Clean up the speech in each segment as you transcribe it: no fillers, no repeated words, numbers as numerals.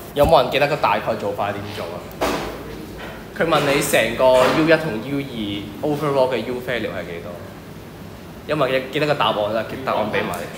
有冇人記得個大概做法係點做啊？佢問你成個 U1 同 U2 overall 嘅 U value 係幾多？因為記得個答案啦，答案俾埋你。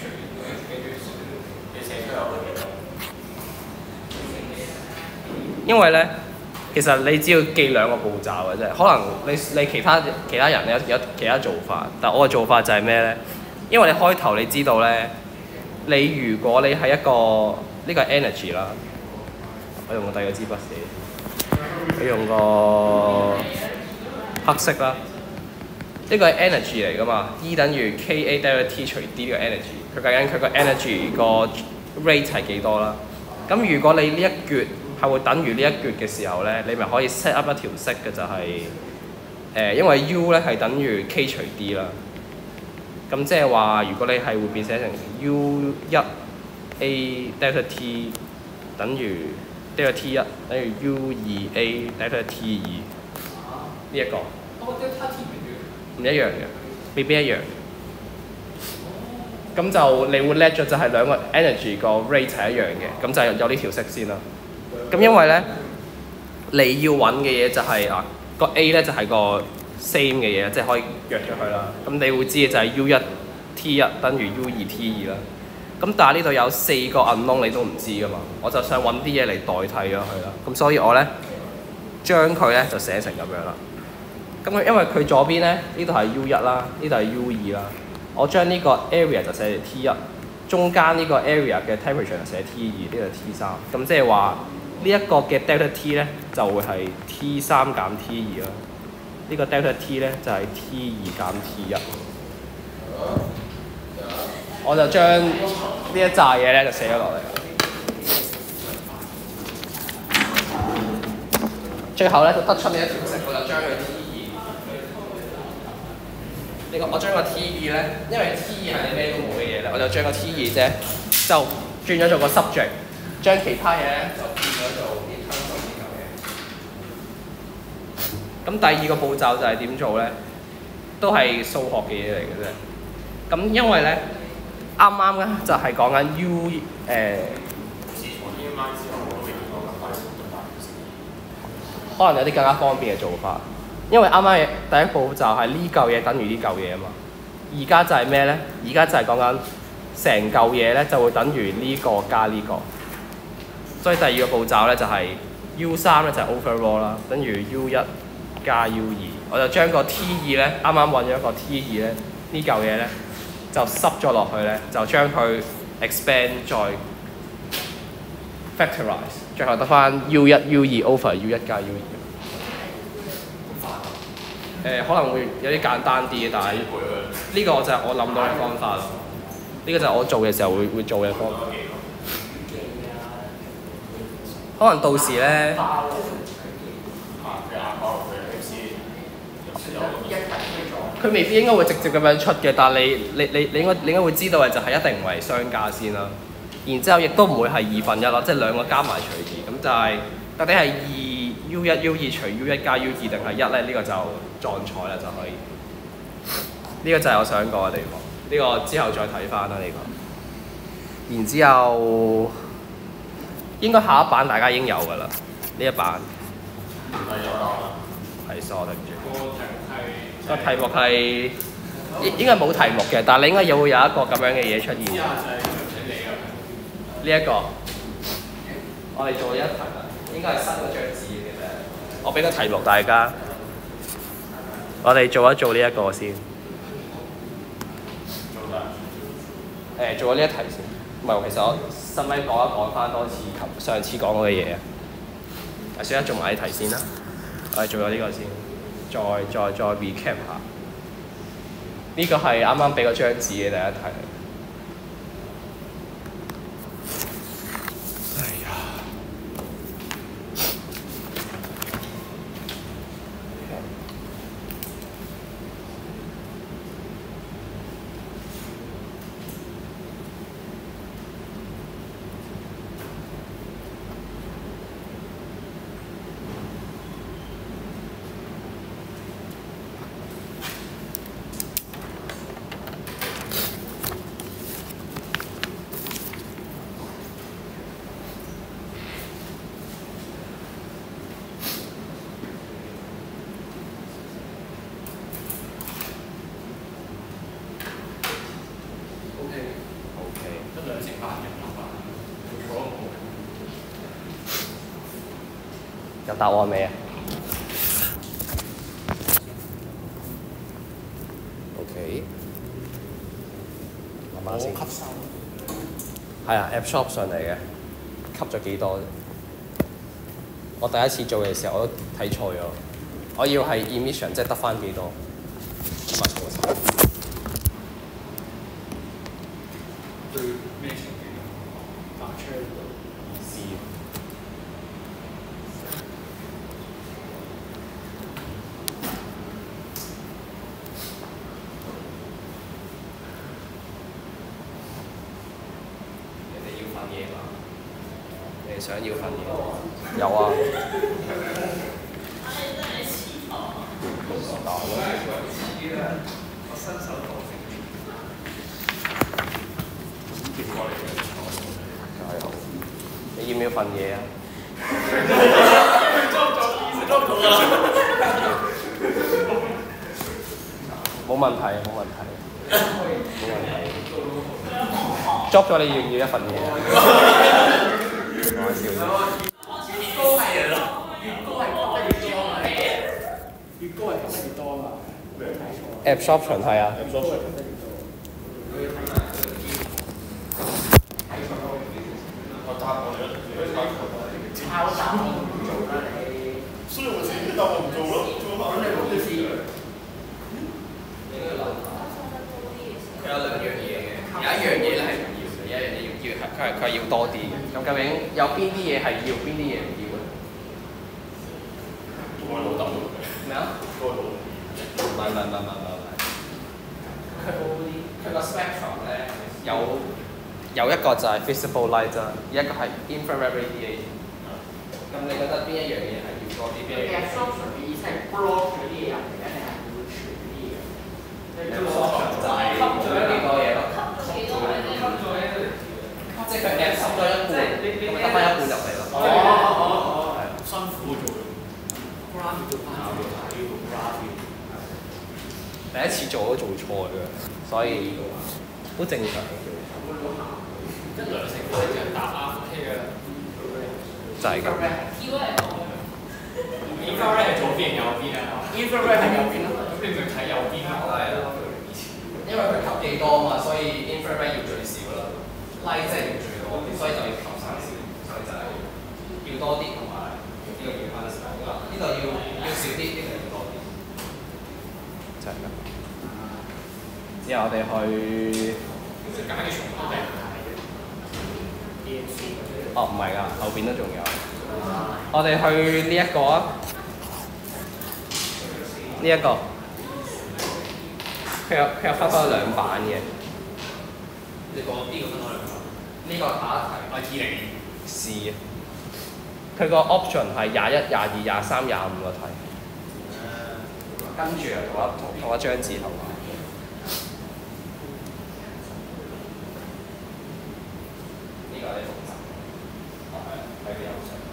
因為咧，其實你只要記兩個步驟嘅啫。可能你其他人有其他做法，但我嘅做法就係咩咧？因為你開頭你知道咧，如果你係一個呢個 energy 啦，我用個第二個支筆寫，我用個黑色啦。呢個係 energy 嚟㗎嘛 ，E 等於 Ka delta T 除 D 呢個 energy， 佢計緊佢個 energy 個 rate 係幾多啦。咁如果你呢一橛係會等於呢一橛嘅時候咧，你咪可以 set up 一條式嘅就係、因為 U 咧係等於 K 除 D 啦。咁即係話，如果你係會變寫成 U1 A delta T 等於 delta T 一等於 U2 A delta T 二呢一個。唔一樣嘅，未必一樣。咁就你會叻咗，就係兩個 energy 個 rate 係一樣嘅，咁就有呢條式先啦。咁因為咧，你要揾嘅嘢就係、個 A 咧就係個 same 嘅嘢，即係可以約咗佢啦。咁你會知嘅就係 U1 T 一等於 U2 T 二啦。咁但係呢度有4個 unknown 你都唔知噶嘛，我就想揾啲嘢嚟代替咗佢啦。咁所以我咧將佢咧就寫成咁樣啦。咁因為佢左邊咧，呢度係 U1 啦，呢度係 U2 啦。我將呢個 area 就寫 T1，中間呢個 area 嘅 temperature 就寫 T2，呢個 T3。咁即係話呢一個嘅 delta T 咧就會係 T3 減 T2 啦。呢個 delta T 咧就係 T2 減 T1。我就將呢一紮嘢咧就寫咗落嚟。最後咧就得出呢一條式，我就將佢。我將個 T2 咧，因為 T2 係你咩都冇嘅嘢咧，我就將個 T2 啫，就轉咗做個 subject， 將其他嘢咧就變咗做 internal 呢嚿嘢。咁第二個步驟就係點做咧？都係數學嘅嘢嚟嘅啫。咁因為咧，啱啱咧就係講緊 U 可能有啲更加方便嘅做法。因為啱啱第一步就係呢嚿嘢等於呢嚿嘢啊嘛，而家就係咩咧？而家就係講緊成嚿嘢咧就會等於呢個加呢個，所以第二個步驟咧就係 U3 咧就係 overall 啦，等於 U1 加 U2， 我就將個 T2 咧啱啱揾咗一個 T2 咧呢嚿嘢咧就濕咗落去咧，就將佢 expand 再 factorize， 最後得翻 U1 U2 over U1 加 U2。可能會有啲簡單啲嘅，但係呢個就係我諗到嘅方法咯。呢個就係我做嘅時候會做嘅方法。可能到時咧，佢未必應該會直接咁樣出嘅，但係你應該會知道嘅就係一定唔係雙價先啦。然之後亦都唔會係2/1咯，即係兩個加埋除2，咁就係到底係2U1 U2 除 U1 加 U2 定係1咧？呢個就撞彩啦，就可以。呢個就係我想講嘅地方。呢個之後再睇翻啦，呢個。然之後應該下一版大家已經有㗎啦，呢一版。係錯，對唔住。個題目係應該冇題目嘅，但係你應該又會有一個咁樣嘅嘢出現。呢一個，我哋做咗一題啦，應該係新嗰張紙嘅啫。我俾個題目大家，我哋做一做呢一個先。做咗呢一題先。唔係，其實我使唔使講翻多次上次講嗰嘅嘢啊？算啦，做埋呢題先啦。我哋做咗呢個先，再 recap 下。呢個係啱啱俾嗰張紙嘅第一題。 有答案未啊？OK， 慢慢先。 吸收。 係啊 ，absorption 嚟嘅，吸咗幾多？我第一次做嘅時候我都睇錯咗，我要係 emission 即係得翻幾多？ 對咩情景？打槍試。 人哋要份嘢嘛？你哋想要份嘢？有啊。打咯。 我新手課程。 加油！你要唔要份嘢啊？冇問題，冇問題，冇問題。捉咗你要唔要一份嘢啊？講笑啫。 越高係咯，越高係吸得越多嘛。越高係吸得越多嘛。 absorption 係啊。 抄襲我唔做啦你。所以我自己答我唔做咯，做乜？咁你冇意思。 佢有兩樣嘢嘅，有一樣嘢咧係唔要嘅，有一樣嘢要佢係要多啲嘅。咁究竟有邊啲嘢係要，邊啲嘢唔要咧？ 我老豆。 咩啊？ 我老豆。 唔係，佢個 spectrum 咧有一個就係 visible light 啦，一個係 infrared radiation。咁你覺得邊一樣嘢係要多啲？邊一樣 ？absorption 嘅意思係 block 嗰啲嘢入嚟，一定係會傳啲嘢。 absorption 就係做咗幾多嘢咯？即係佢 absorb 咗一半，咁得翻一半入嚟咯。 辛苦做。graph 做翻要睇 graph。 第一次做都做錯嘅，所以都正常。 一兩成都係人答啱 OK 嘅。 就係咁。 infrared 係左邊右邊啊 ？infrared 係右邊咯。咁你咪睇右邊咯。係啊。 因為佢吸幾多嘛，所以 infrared 要最少啦，light 即係要最多啲，所以就要吸晒少，所以就係要多啲同埋呢個要翻少啦，呢度要少啲，呢度要多啲，就係咁。之後我哋去。 咁你揀嘅全部都係哦，唔係㗎，後邊都仲有。我哋去呢一個啊，呢一個，佢有分開兩版嘅。 你講邊個分開兩版？ 呢個下一題。 20。 試。佢個 option 係21、22、23、25個題。跟住啊，同一張字頭。呢個有啲複雜。喺佢右上。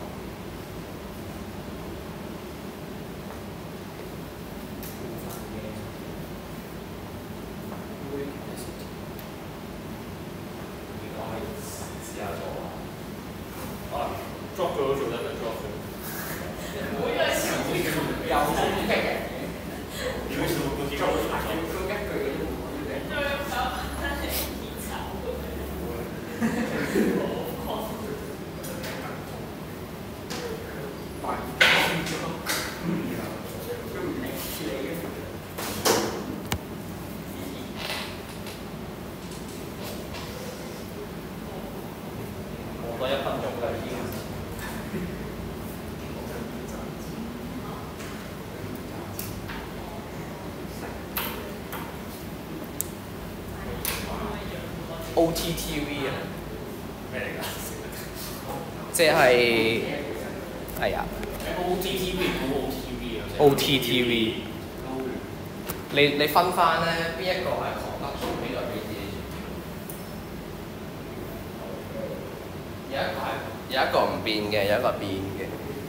drop 咗都做得嘅 drop 咗。 每一時候會有衝擊嘅。 有時候會 drop 咗。 多1分鐘啦已經。OTTV 啊， 咩嚟㗎？ 即係係啊 OTTV 好 OTV 啊 ，OTTV。你分翻咧，邊一個係 conduction，邊個係 radiation？有一個唔變嘅，有一個變嘅。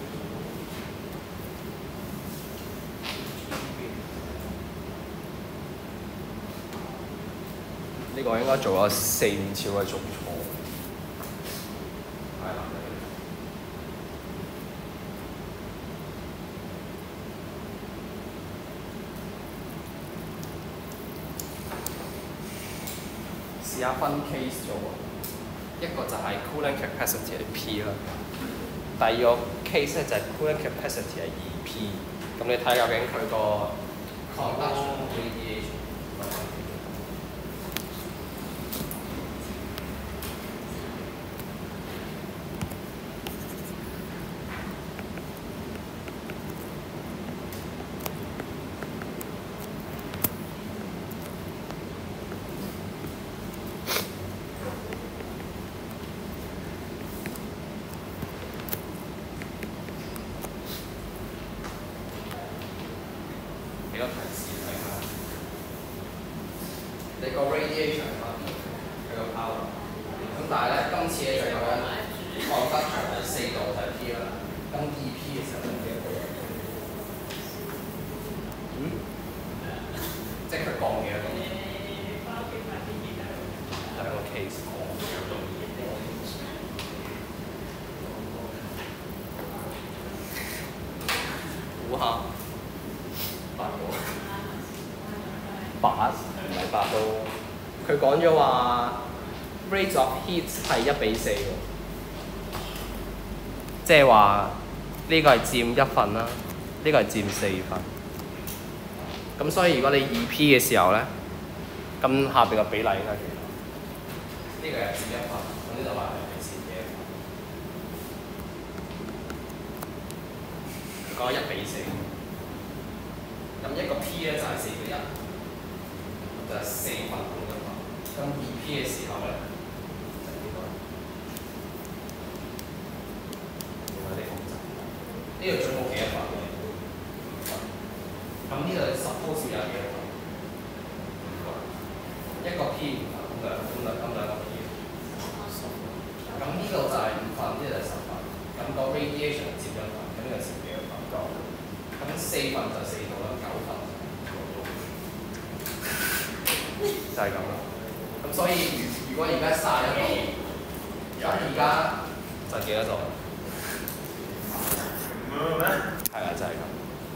呢個應該做咗4、5次嘅做錯。係啦。 試下分 case 做啊。一個就係 cooling capacity 係 P 啦，第二個 case 咧就係 cooling capacity 係 2P。咁你睇究竟佢個 conduction radiation。幾多提示睇下？你個 radiation 係乜？佢個 power。咁但係咧，今次咧就咁樣conduction係4度就係 P 啦。咁 2P 嘅時候就幾多度？即係佢降幾多度？兩個 case 估下。8唔係8都，佢講咗話 rate of heat 係1:4喎，即係話呢個係佔1份啦，呢個係佔4份。咁所以如果你2P 嘅時候咧，咁下邊個比例應該幾多？呢個係佔1份，咁呢度話係佔幾多份？佢講1:4，咁一個 P 咧就係4:1。就係4份半嘅嘛，咁2P 嘅時候咧就幾多？有啲複雜。呢度總共幾多份嘅？咁呢度 suppose 有幾多份？一個 P 5份，咁兩個 P。咁呢度就係5份，呢度就係10份。咁個 radiation 佔1份，咁呢個佔幾多份？咁4份就4度啦，9份。就係咁啦，咁所以如果而家31度，咁而家就幾多度？咩？係啊，就係咁。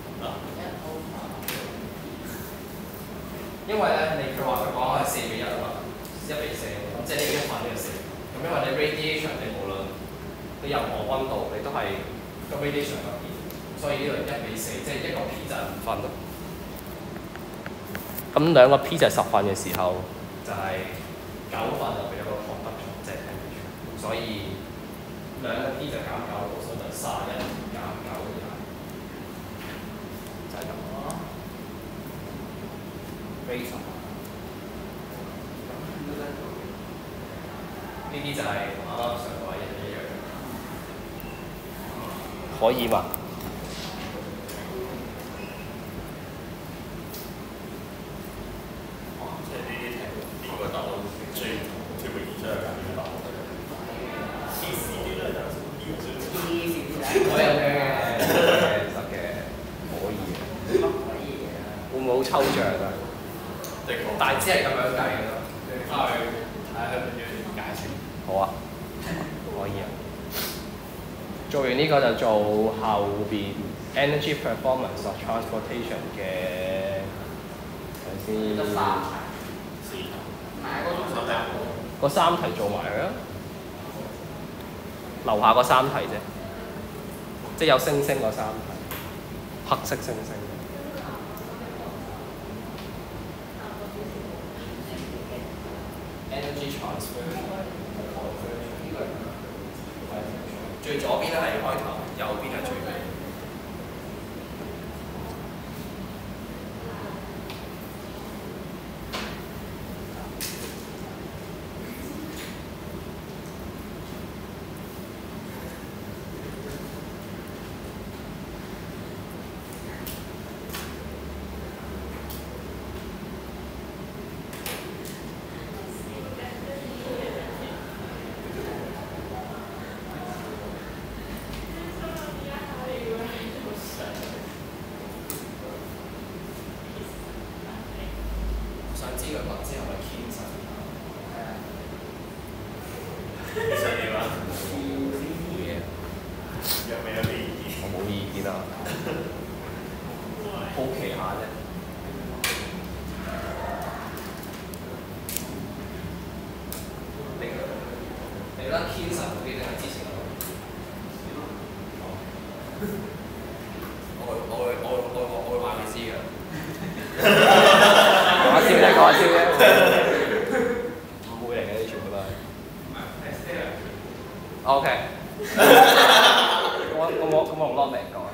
因為咧，佢話係4:1啊嘛，1:4，咁即係呢一份呢個4。咁因為你 radiation 你無論你任何溫度，你都係個 radiation 係不變，所以呢度1:4，即係一個 P 就係5分咯。咁兩個 P 就係10份嘅時候，就係9份就變咗個 conduction，即係 temperature。所以兩個 P 就減9度，所以就31減9就係咁咯。rate 呢啲就係啱啱上個一樣，可以嘛？抽象啊，大致係咁樣計嘅咯。你翻去睇下佢點樣解釋。好啊，可以啊。做完呢個就做後邊 energy performance of transportation 嘅，睇先。得3題。嗰3題做埋佢啊。樓下嗰3題啫，即係有星星嗰3題，黑色星星。energy transfer， 最左邊咧係開頭，右邊係最尾。知佢筆之後咪傾實。其實點啊？冇嘢。有咩意見？我冇意見啊。好奇下啫。 我會話你知㗎。講下笑啫，講下笑啫。唔會嚟嘅，呢全部都係。OK。咁我用 lock 名講。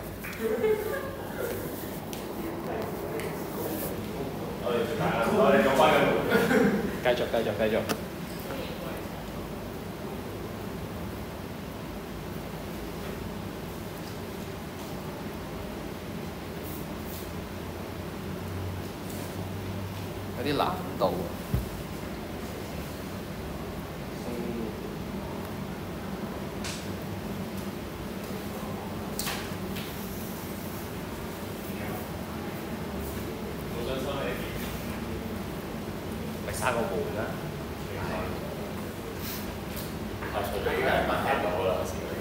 我哋講翻嘅。 繼續。有啲難度。咪閂個門啦！ 除非依家係問聽到啦，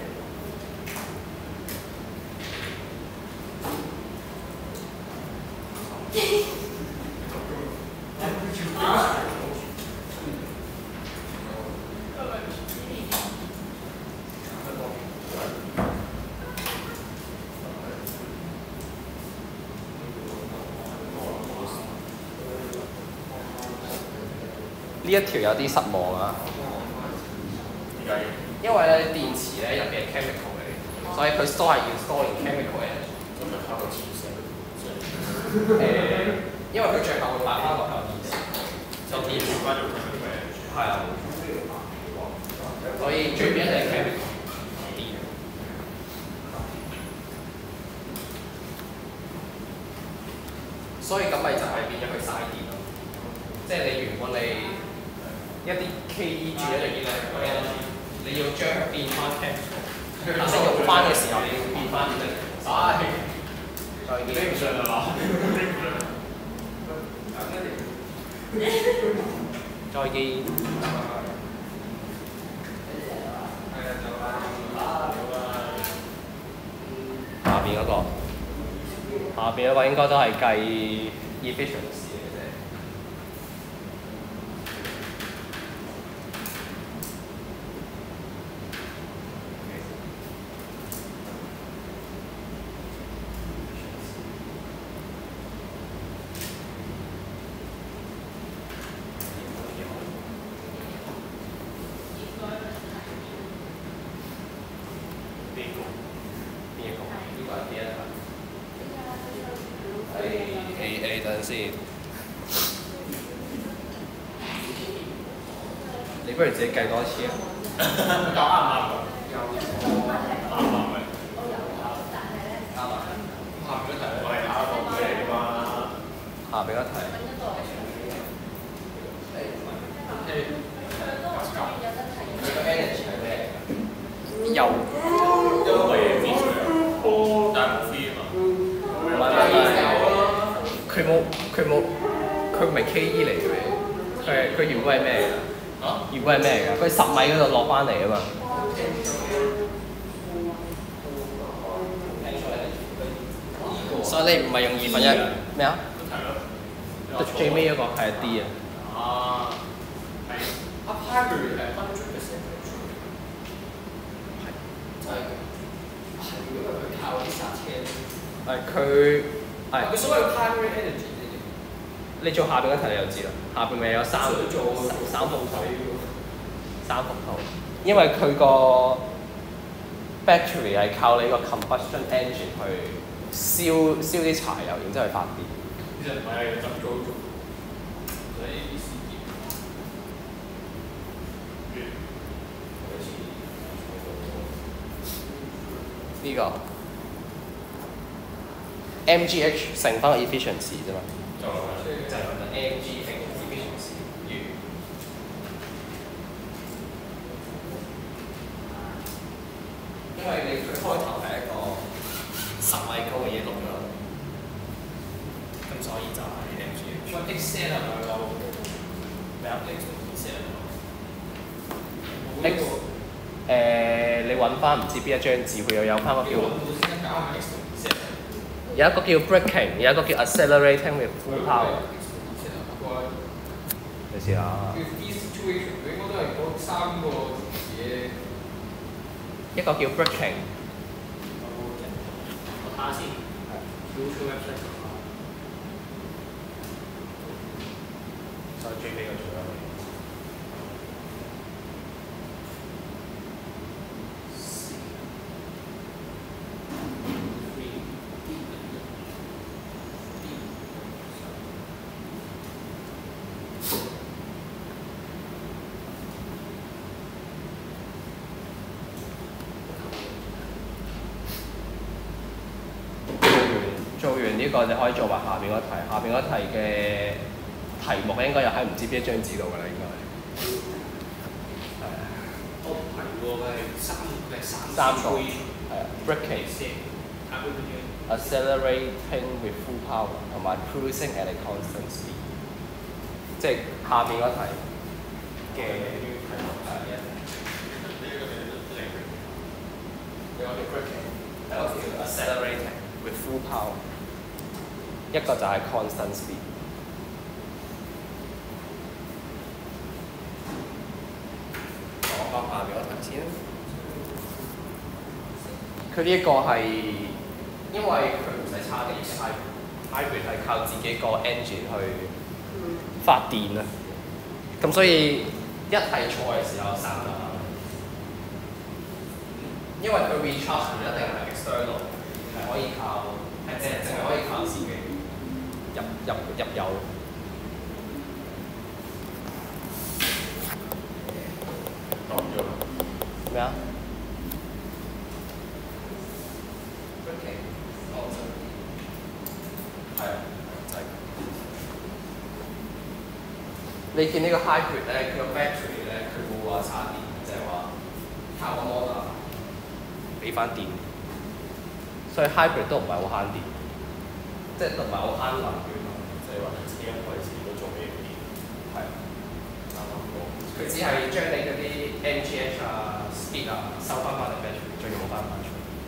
呢一條有啲失望啊！ 點解？ 因為咧電池咧入邊係 chemical 嚟，所以佢 store 係要 store in chemical 嘅。 咁咪靠個磁石。 因為佢最後會擺翻落嚿電池，就電池翻做 chemical 嘅。 係啊，所以最邊一定係 chemical 電。所以咁咪就係變咗佢嘥電咯，即係你原本你一啲 KE 轉一樣嘢咧，你要將佢變翻 chemical，但係用翻嘅時候你要變翻啲唉，再見。你唔信係嘛？再見。下邊嗰個，下邊嗰個應該都係計 efficiency 嘅啫。等陣先，你不如自己計多次啊！ 啱唔啱啊？啱啊！下邊嗰題我係考過佢嚟㗎嘛。 下邊嗰題。佢個 energy 係咩嚟㗎？油。 因為飛水啊，但係冇飛啊嘛。 唔係。佢唔係 KE 嚟嘅咩？佢原本係咩嚟㗎？原本係咩嚟㗎？佢10米嗰度落翻嚟啊嘛。所以你唔係用1/2咩啊？最尾嗰個係 D 啊。 啊，係。primary 係100%。真係㗎。係因為佢靠啲剎車。 係佢。係。 佢所謂 primary energy。 你做下邊嗰題你就知啦，下邊咪有三幅圖，因為佢個 battery 係靠你個 combustion engine 去燒啲柴油，然之後去發電。 其實唔係咁高做，所以 A B C D。 呢個 MGH 乘翻個 efficiency 啫嘛。就係咁啦 ，mg 乘 efficiency 完。因為你佢開頭係一個10米高嘅嘢落咗，咁所以就係 mgh。 喂 Excel 係咪有咩啊 ？Excel 你揾翻唔知邊一張紙，佢又有翻個叫。有一個叫 braking， 有一個叫 accelerating with full power。你試下。 佢應該都係嗰3個字嘅。 一個叫 braking， 下先。YouTube website 所以最尾個做咗未？做完呢個就可以做埋下邊嗰題，下邊嗰題嘅題目應該又喺唔知邊一張紙度㗎啦，應該係。係啊。 哦，唔係喎，佢係三個。係啊 ，braking。accelerating with full power 同埋 cruising at a constant speed， 即係下邊嗰題嘅題目係一。有個叫 braking， 有個叫 accelerating with full power， 一個就係 constant speed。講下邊嗰題先。佢呢一個係因為佢唔使叉電嘅 hybrid 係靠自己個 engine 去發電啊，咁所以一係錯嘅時候省咗下，因為佢 recharge 唔一定係 external， 係可以靠係淨係可以靠自己入油。咩啊？係啊，就係。你見呢個 hybrid 咧，佢個 battery 咧，佢冇話叉電，就係話靠個 motor 俾翻電，所以 hybrid 都唔係好慳電，即係同埋好慳能源。即係話車一開始都做俾電，係。佢只係將你嗰啲 MGH 啊、speed 啊收翻翻嚟 battery，再用翻出。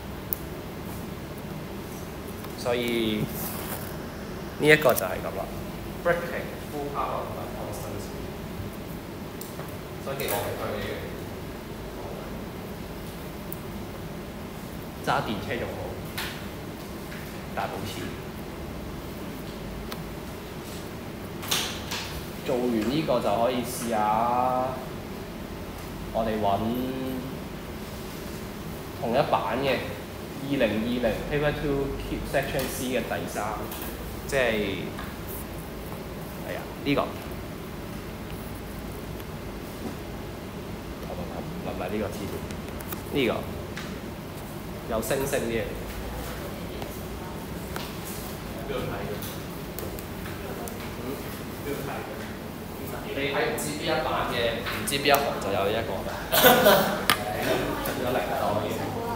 所以呢一個就係咁啦 ，braking full power 同埋 constant speed， 所以幾落力佢嘅揸電車仲好，大保錢。做完呢個就可以試下，我哋揾同一版嘅。2020 Paper 2 Keep Section C 嘅第3，即係係啊呢個，唔係呢個字，呢個有星星啲嘢。邊度睇嘅？邊度睇嘅？你睇唔知邊一版嘅，唔知邊一行就有一個㗎。有零度嘅。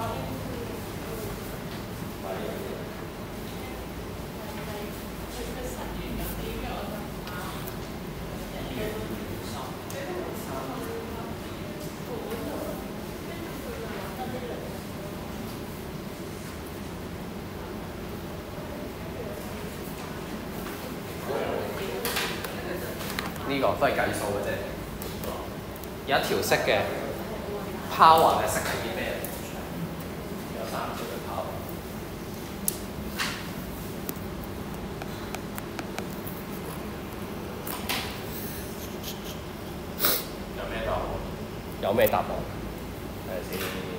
呢個都係計數嘅啫，有一條式嘅 power 嘅式係啲咩？有3條嘅 power。有咩答案？有咩答案？睇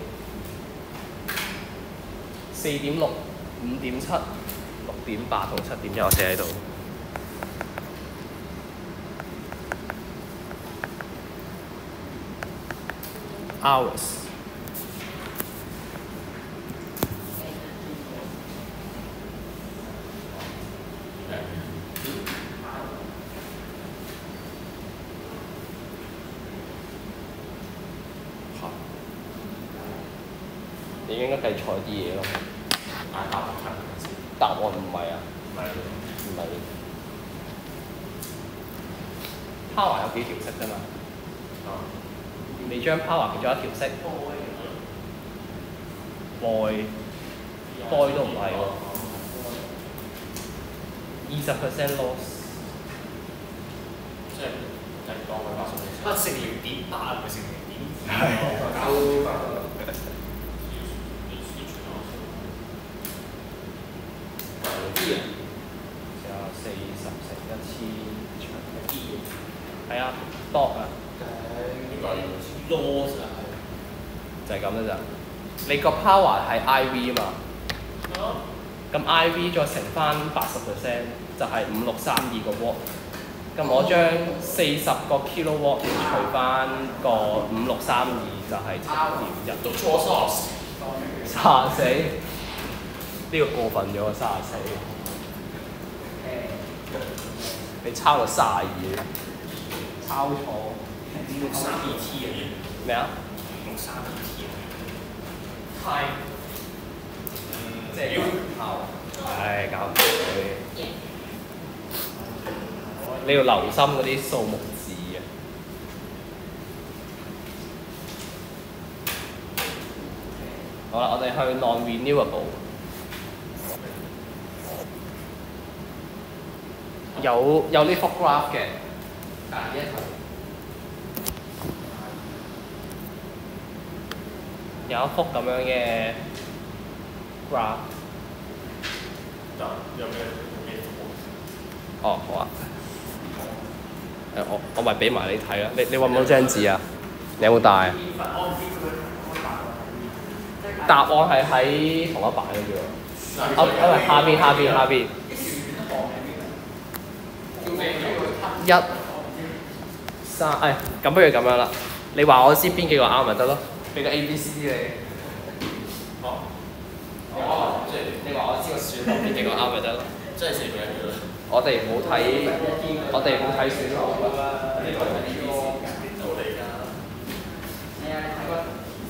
下先。4.6、5.7、6.8同7.1，我寫喺度。hours。你應該計錯啲嘢咯。答案唔係啊，唔係。power 有幾條式啫嘛？你將 power 其中一條式 boy 都唔係喎，20% loss， 即係人講嘅80%。 不成0.8，唔係成0.5。 係。 㗎咋。你個 power 係 IV 啊嘛，咁 IV 再乘翻80%就係5632個 watt。咁我將40個 kilowatt 除翻個5632就係7.1。 讀錯 source。 34，呢個過分咗啊！34，你抄到32，抄錯。 3BT 啊？ 咩啊？ 用3BT 啊？ 係。即係抄。唉，搞唔掂佢。你要留心嗰啲數目字啊！好啦，我哋去 non-renewable。有呢幅 graph 嘅，但係呢一圖有一幅咁樣嘅 graph。 有咩？ 哦，好啊。我咪俾埋你睇啦。你揾唔揾張紙啊？你有冇帶啊？答案係喺同一版嘅啫喎。下邊。1、3，咁不如咁樣啦。你話我知邊幾個啱咪得咯？俾個 A、B、C、D 你。即係你話我知個選項邊幾個啱咪得咯？ 真係寫俾人㗎啦。 我哋冇睇選項㗎啦。呢個係呢個到你㗎。 係啊，你睇過。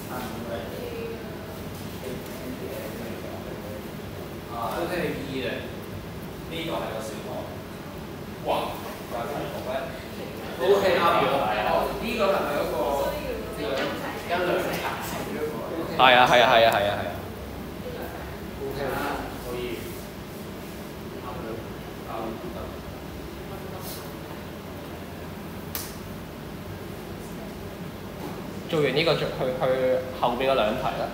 都聽你 E 嘅，呢個係個選項。哇！怪題目咧。O K 啱咗。呢個係咪嗰個一兩層嗰個？係啊。O K 啦，可以。做完呢個，去後邊嗰兩題啦。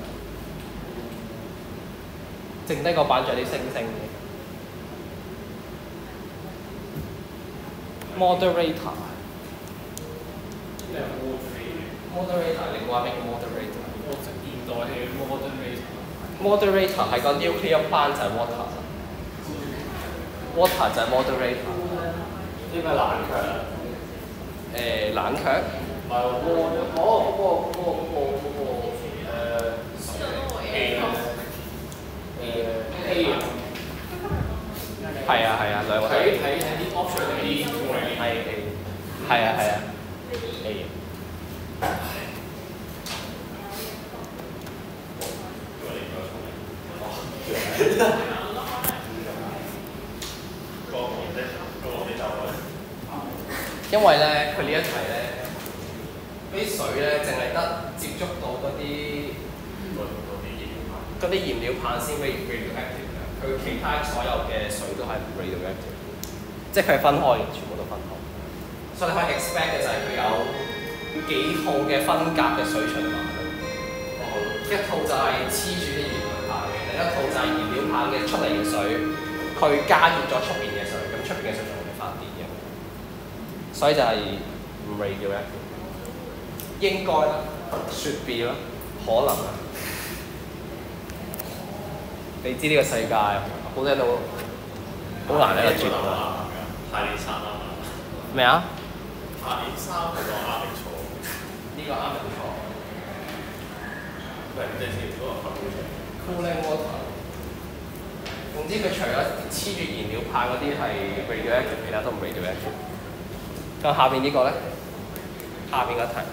剩低個版仲有啲星星嘅。moderator。moderator 你話咩叫 moderator？ 現代嘅 moderator。 moderator 係個 nuclear plant 就係 water。water 就係 moderator。 呢個冷卻啊？ 冷卻。 唔係喎， 係啊，兩個都睇啲 option 嗰啲係啊。A。因為咧，佢呢一題咧，啲水咧淨係得接觸到嗰啲燃料棒先 radioactive 嘅，佢其他所有嘅水都係唔 radioactive，即係佢係分開嘅，全部都分開。所以你可以 expect 嘅就係佢有幾套嘅分隔嘅水循環。一套就係黐住啲燃料棒嘅，另一套就係燃料棒嘅出嚟嘅水，佢加熱咗出邊嘅水，咁出邊嘅水仲會發電嘅。所以就係唔 radioactive，應該啦 ，should be 啦，可能啊。你知呢個世界好多嘢都好難喺度絕喎。 排練3啊嘛。 咩啊？ 排練3係講啱定錯？ 呢個啱定錯？ 唔係，即係先嗰個 cooling water。總之佢除咗黐住燃料棒嗰啲係 radioactive， 其他都唔 radioactive。咁下邊呢個咧？下邊嗰題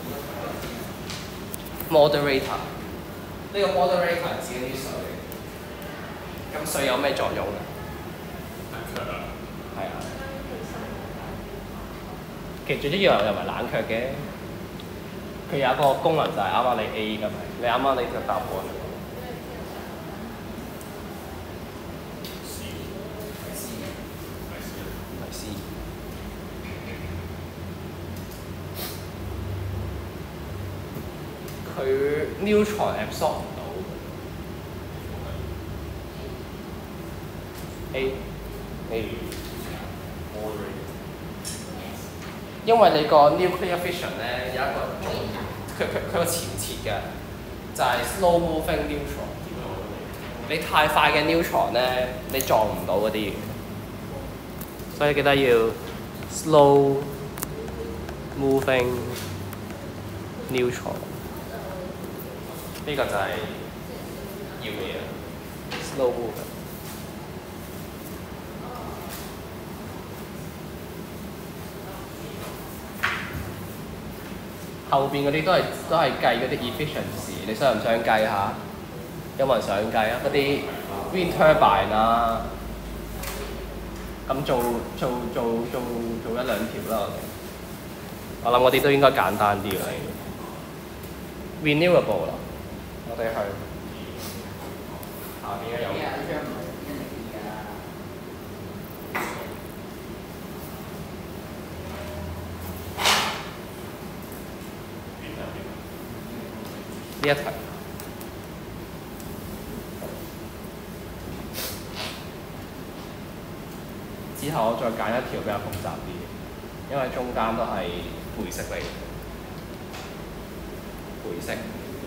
moderator， 呢個 moderator 係指啲水。咁水有咩作用咧？ 冷卻啊。 係啊。其實最主要又唔係冷卻嘅，佢有一個功能就係啱啱你 A 㗎嘛，你啱啱你個答案。佢 neutron absorb 唔到 A， 因為你個 nuclear fission 咧有一個佢個前設嘅， 就係 slow moving neutron。你太快嘅 neutron 咧，你撞唔到嗰啲嘢，所以記得要 slow moving neutron。呢個就係要嘅嘢 ，slow moving。後邊嗰啲都係計嗰啲 efficiency， 你想唔想計下？有冇人想計啊？嗰啲 wind turbine 啊，咁做一兩條啦。我諗嗰啲都應該簡單啲嘅。renewable 啦，我哋去下邊嘅有。呢一題之後，我再揀一條比較複雜啲嘅，因為中間都係背式嚟嘅，背式。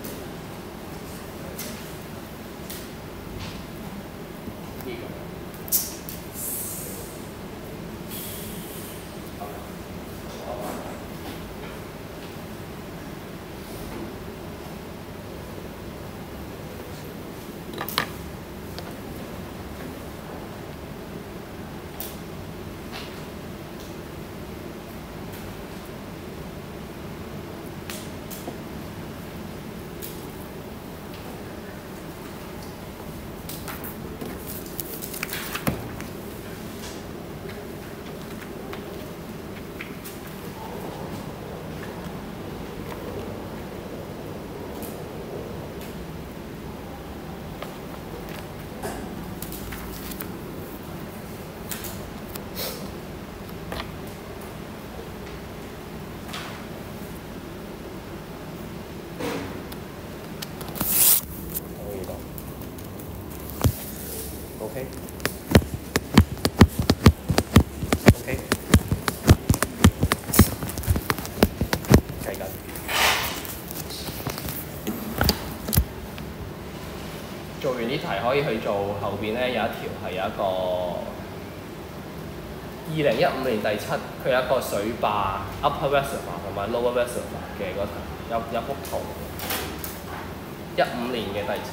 呢個。OK， 計緊。做完呢題可以去做後邊咧有一條係有一個2015年第7，佢有一個水壩 upper reservoir 同埋 lower reservoir 嘅嗰題，有幅圖。15年嘅第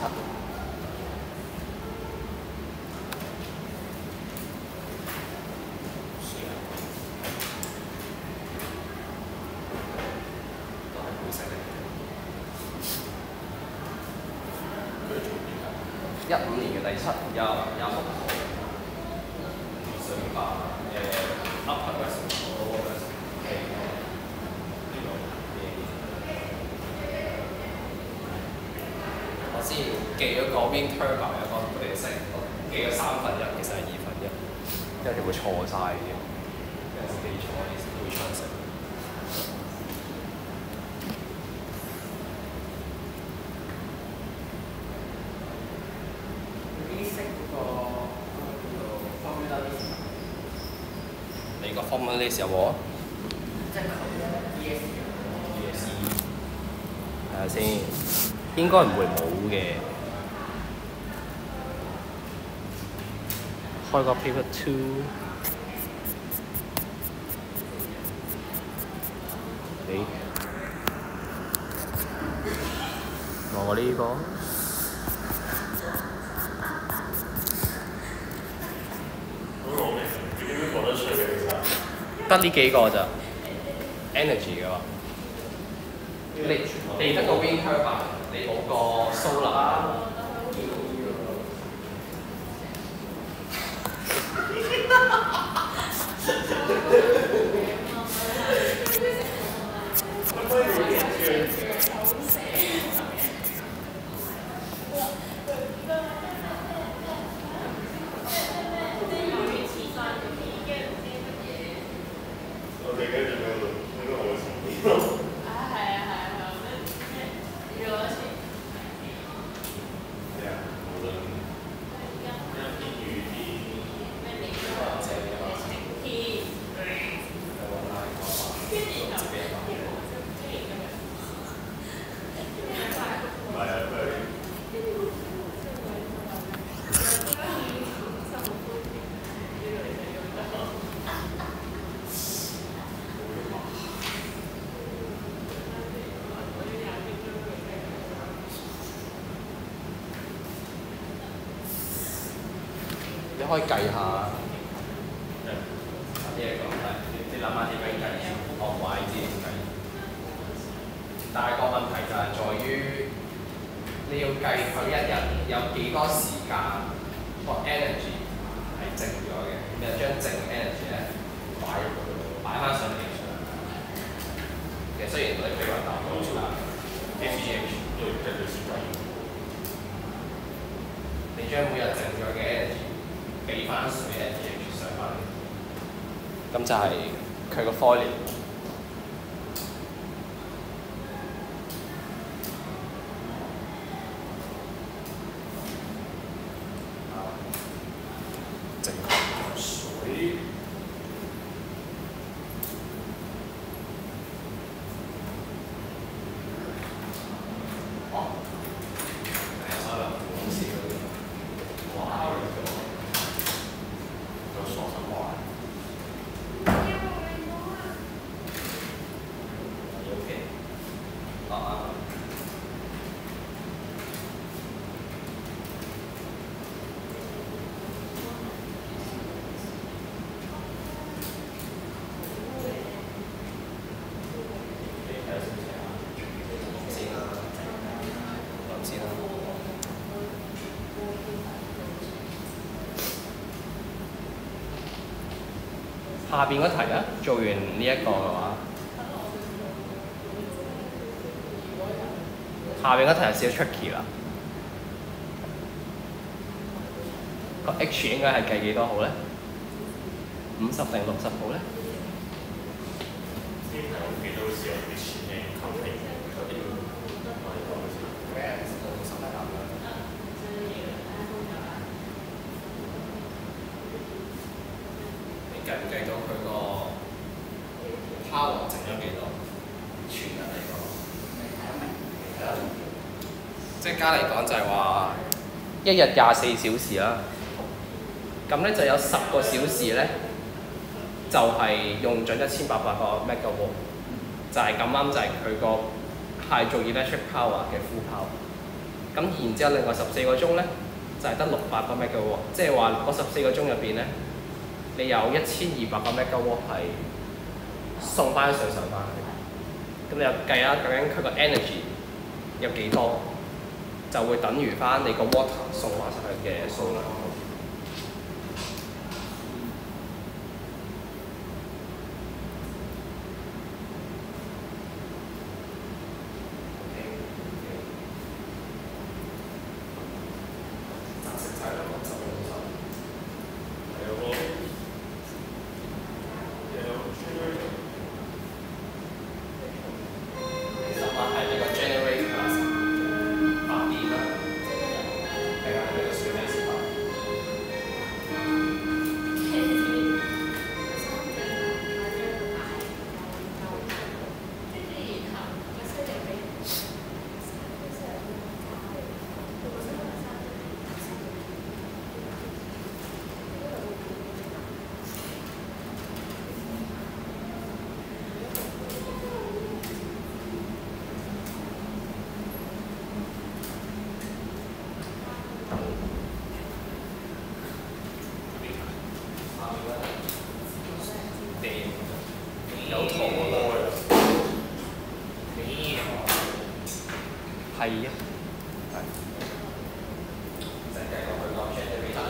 7。15年嘅第7有幅圖，水壩upper reservoir lower reservoir。我之前記咗個 wind turbine 有個佢哋成記咗1/3，其實係1/2，因為佢會錯晒嘅，有陣時記錯會錯成。你個 formula list 有冇啊？即係佢 ESE。睇下先，應該唔會冇嘅。開個 paper 2。我呢個。得呢幾個咋 energy 嘅話，你得個 wind turbine， 你冇個 solar。 可以計下。啲嘢講係，你諗下點樣計？學壞知點計？但係個問題就係在於，你要計佢一日有幾多時間個 energy 係靜咗嘅，你就將靜 energy 咧擺翻上嚟上。其實雖然我哋比較大個啦 ，FGH 都要計到時間。你將每日靜咗嘅 energy 俾翻水 FGH 上翻嚟。咁就係佢個 foil。正確水。哦。係啊，可能公司嗰啲。哇！有傻心話。下邊嗰題啊，做完呢一個嘅話，下邊嗰題有少少 tricky 啦。個 H 應該係計幾多號咧？50定60號咧？ 呢題我記得好似有啲錢嘅求其嗰啲，我哋講先。你計唔計到佢個 power 剩咗幾多？全日嚟講，即係加嚟講就係話一日24小時啦。咁咧就有10個小時咧，就係、用盡1800個 megawatt， 就係咁啱就係佢個hydroelectric power 嘅 full power。咁然之後另外14個鐘咧，就係得600個 megawatt， 即係話嗰14個鐘入邊咧，你有1200個 megawatt 係送翻水上翻去。咁你又計下究竟佢個 energy 有幾多，就會等於翻你個 water 送翻上去嘅數量。係啊，係。就係計過佢個 generator。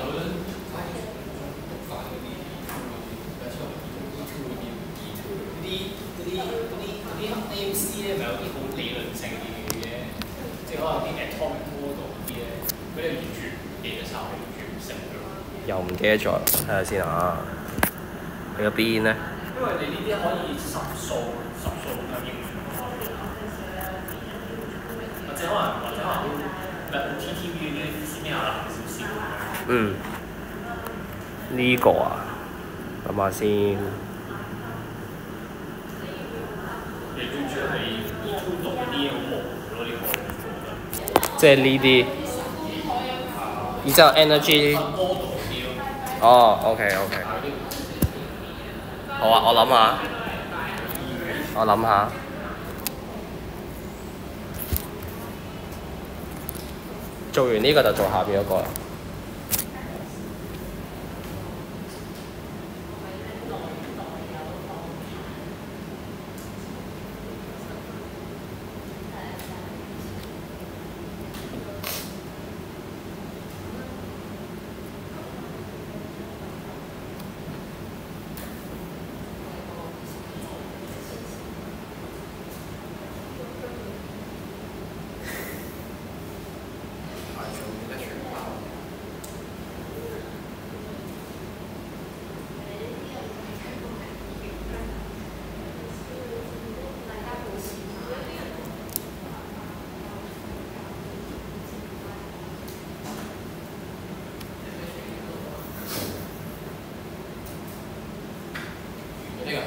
嗰啲 AMC 咧，咪有啲好理論性嘅嘢嘅，即係可能啲 atomic model 嗰啲咧，佢哋完全唔記得晒，完全唔識㗎。 又唔記得咗，睇下先啊。佢個邊咧？ 因為你呢啲可以十數咁樣應用，或者可能 TTV 嗰啲先咩難少少。 嗯。呢個啊，諗下先。 你最主要係E2讀嗰啲好模糊咯，呢個。 即係呢啲。然之後 energy。哦，OK。好啊，我諗下。做完呢個就做下邊嗰個啦。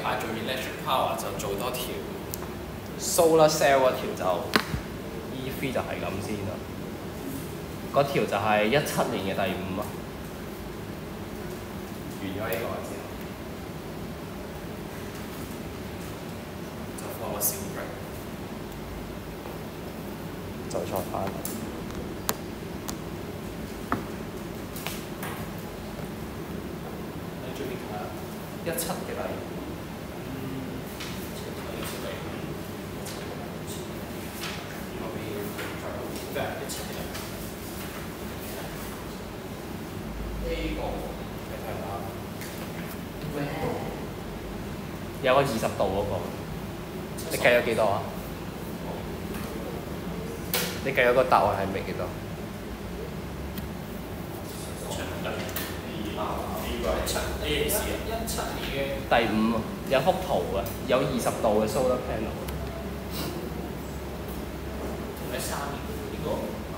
排做 electric power 就做多條 solar cell 嗰條就 E3 就係咁先啦。嗰條就係17年嘅第5啊。完咗呢個之後，就放個小 break，就再翻。 你最邊睇啊 17嘅第5。有個20度嗰個，你計咗幾多啊？你計咗個答案係未幾多 ？17年嘅第5啊，有幅圖啊，有20度嘅 solar panel。 第3年呢個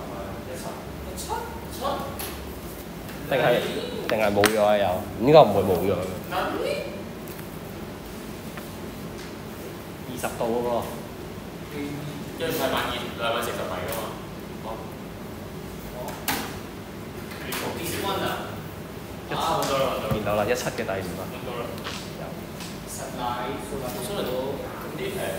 定係冇咗啊？有，應該唔會冇咗。20度嗰個， 因為係240米㗎嘛。This one 啊， 見到啦，17嘅第5啊。有。 實奶出嚟到咁啲係。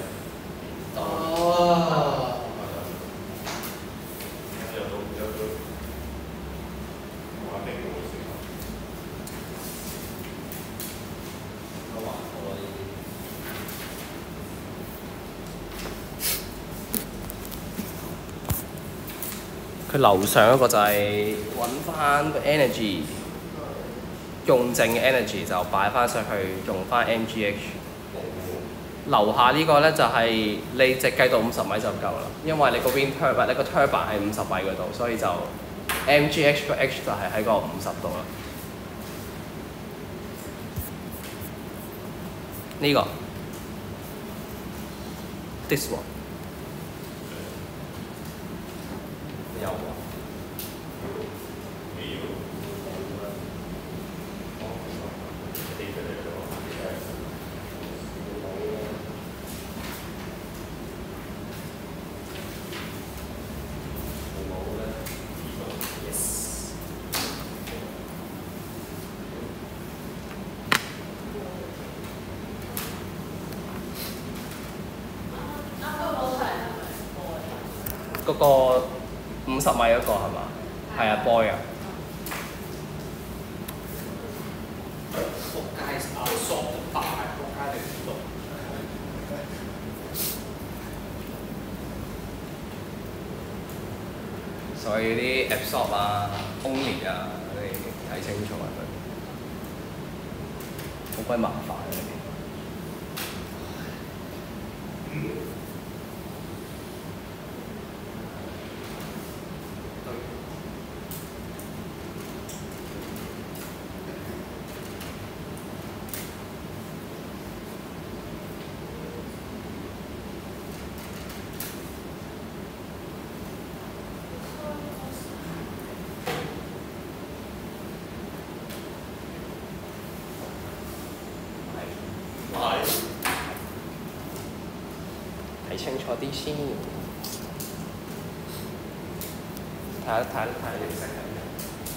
佢樓上嗰個就係揾翻個 energy，用剩嘅 energy 就擺翻上去用翻 MGH。樓下呢個咧就係、你直計到50米就夠啦，因為你個 wind turbine 你個 turbine 喺50米嗰度，所以就 MGH 個 H 就係喺個50度啦。呢、個 this one 有啊。嗰個50米嗰個係嘛？係啊 ，boy 啊。 仆街啊！索大仆街嚟邊度？ 所以啲 absorb 啊、only 啊，你睇清楚啊佢，好鬼麻煩啊！睇清楚啲先，睇你識係咩？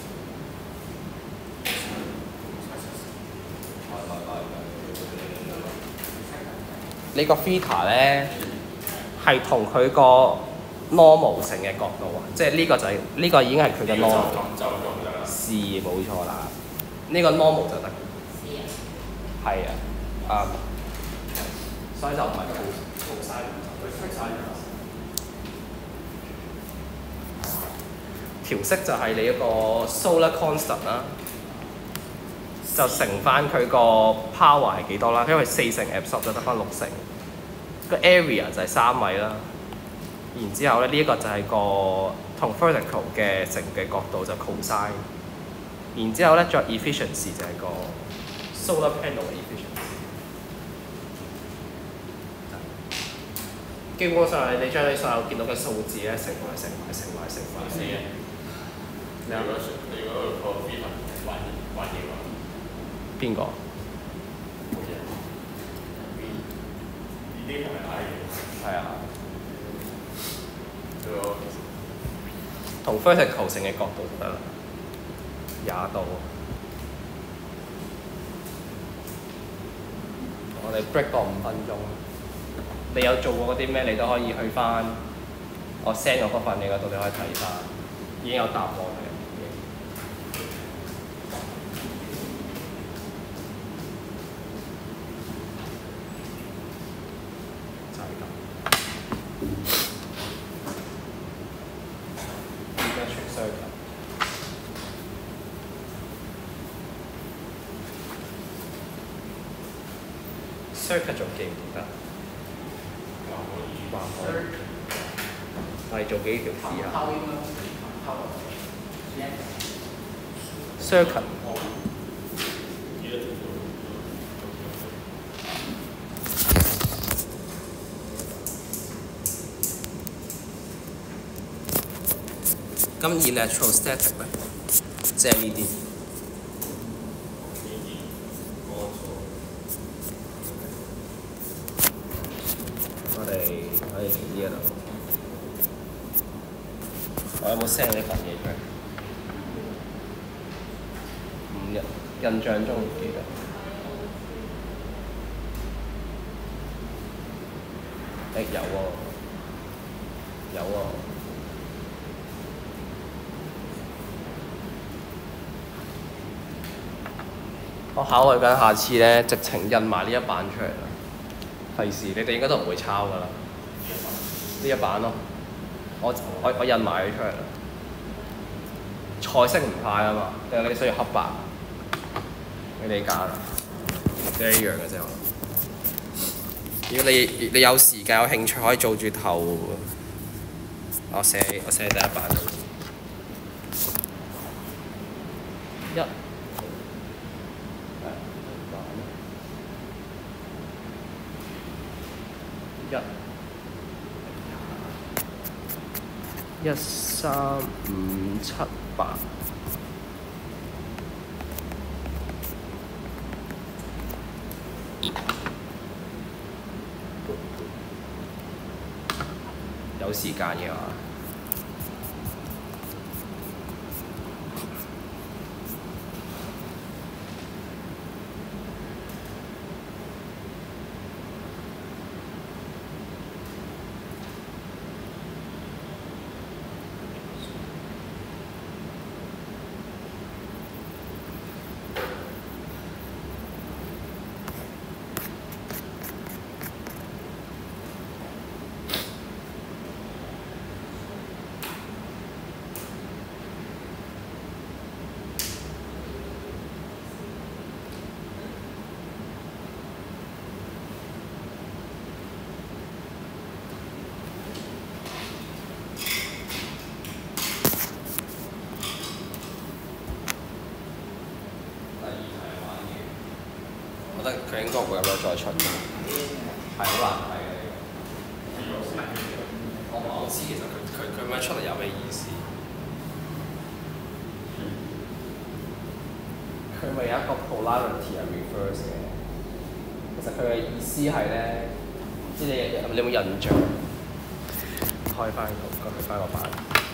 呢個 theta 咧係同佢個 normal 性嘅角度啊，即係呢個就係、呢個已經係佢嘅 normal。是冇錯啦，呢、個 normal 就得。係啊，啱。所以就唔係做晒，佢出晒調色就係你一個 solar constant 啦，就乘翻佢個 power 係幾多啦？因為4成 absorb 就得翻6成，個 area 就係3米啦。然之後咧，呢一個就係個同 vertical 嘅成嘅角度就 cosine。然之後咧，再 efficiency 就係個 solar panel 嘅 efficiency。基本上你將你所有見到嘅數字咧，乘埋。 你嗰個 theta 還嘢喎？ 邊個？ 啲係咪拉嘢？ 係啊， 對我同 vertical 性嘅角度就得啦，20度。我哋 break 個5分鐘。你有做過嗰啲咩？你都可以去翻我 send 我嗰份嘢嗰度，你可以睇翻，已經有答案嘅。就係咁。Geometric circle。circle 仲記唔記得？話可以。我哋做幾條試下。circle。咁 electrostatic 咧，即係呢啲。我哋可以呢一度。我有冇 send 呢份嘢出嚟？印象中唔記得。有喎，有喎。我考慮緊下次咧，直情印埋呢一版出嚟啦。費事，你哋應該都唔會抄㗎啦。呢一版咯，我印埋佢出嚟啦。彩色唔派啊嘛，定係你需要黑白？你哋揀啦，都一樣嘅啫。如果你有時間有興趣，可以做住頭。我寫第一版。1、3、5、7、8。有時間嘅話。我覺得佢應該會有得再出嘅，係好難睇嘅。我唔係好知其實佢咁樣出嚟有咩意思？佢咪有一個 polarity 係 reverse 嘅。其實佢嘅意思係咧，唔知你有冇印象？開翻個版。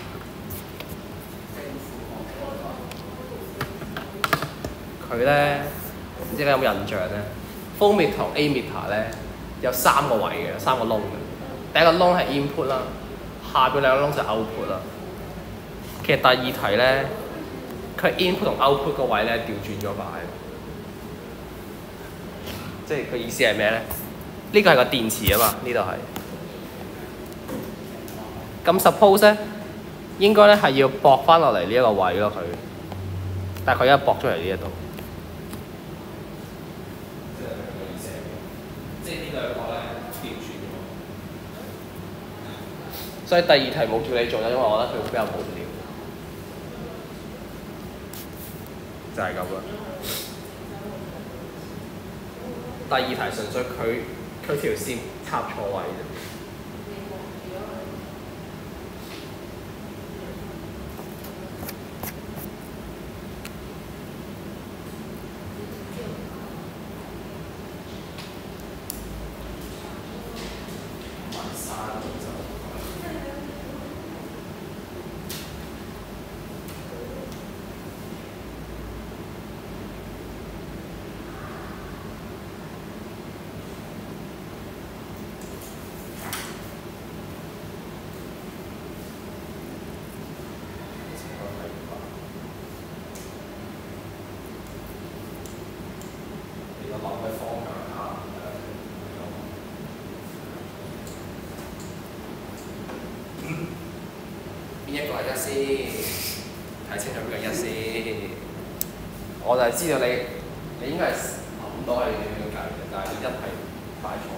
佢咧。唔知你有冇印象咧 ？Full meter 同 A meter 咧有3個位嘅，3個窿嘅。第一個窿係 input 啦，下邊兩個窿就 output 啦。其實第二題咧，佢 input 同 output 個位咧調轉咗擺，即係佢意思係咩咧？呢個係個電池啊嘛，呢度係。咁 suppose 咧，應該咧係要駁翻落嚟呢一個位咯，佢。但係佢而家駁咗嚟呢一度。即係呢兩個咧調轉咗，所以第二題冇叫你做啦，因為我覺得佢比較無聊，就係咁啦。第二題純粹佢條線插錯位啫。 一先？睇清楚邊個一先？我就係知道你應該係諗到係點樣計嘅，但係你一係擺錯。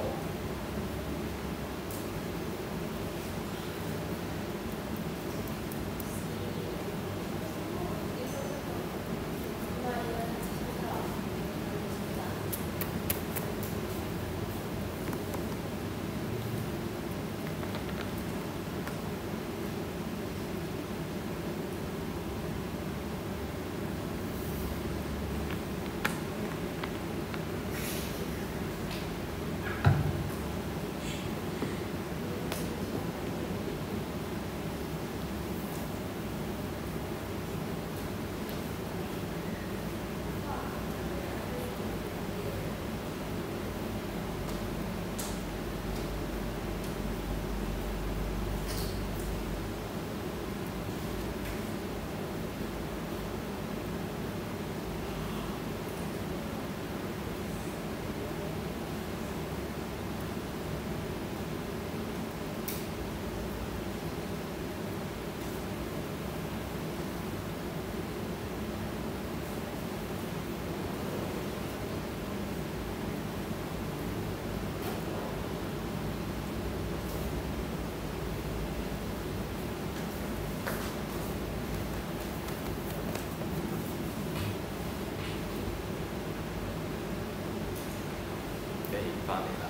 翻嚟啦。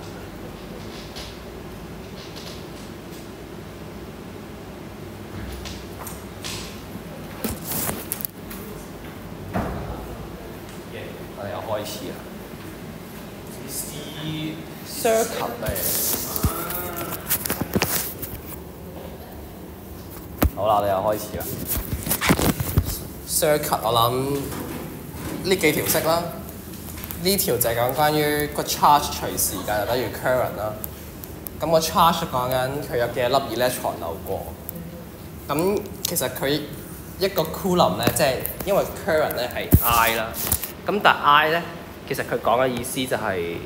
我哋又開始啦。circuit 好啦，我哋又開始啦。circuit 我諗呢幾條式啦。呢條就係講關於個 charge 隨時間就等於 current 啦。咁個 charge 講緊佢有幾多粒 electron 流過。咁其實佢一個 coulomb 咧，即係因為 current 咧係 I 啦。咁但係 I 咧，其實佢講嘅意思就係、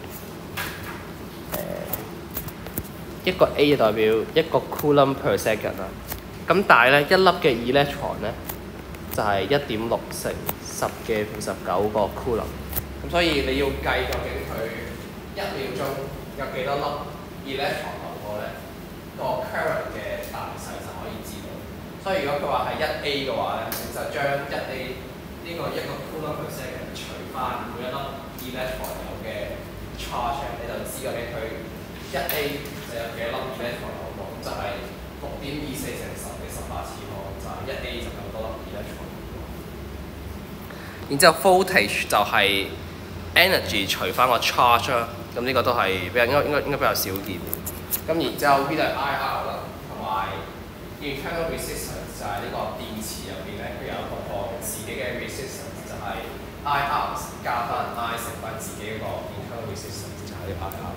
一個 A 代表一個 coulomb per second 啦。咁但係咧一粒嘅 electron 咧就係1.6乘10嘅59個 coulomb。咁所以你要計究竟佢1秒鐘有幾多粒 electron 流過咧，個 current 嘅大細就可以知道。所以如果佢話係1A 嘅話咧，你就將1A 呢個1個 coulomb per second 除翻每一粒 electron 有嘅 charge， 你就知究竟佢1A 就有幾多粒 electron 流過，咁就係6.24乘10嘅18次方，就係1A 就咁多粒 electron。然之後 voltage 就係energy 除翻個 charge 啦，咁呢個都係應該比較少見。咁然之後呢度係 IR 啦，同埋 internal resistance 就係呢個電池入邊咧，佢有一個自己嘅 resistance， 就係 IR 加翻 I 乘翻自己嗰個 internal resistance， 就係 IR。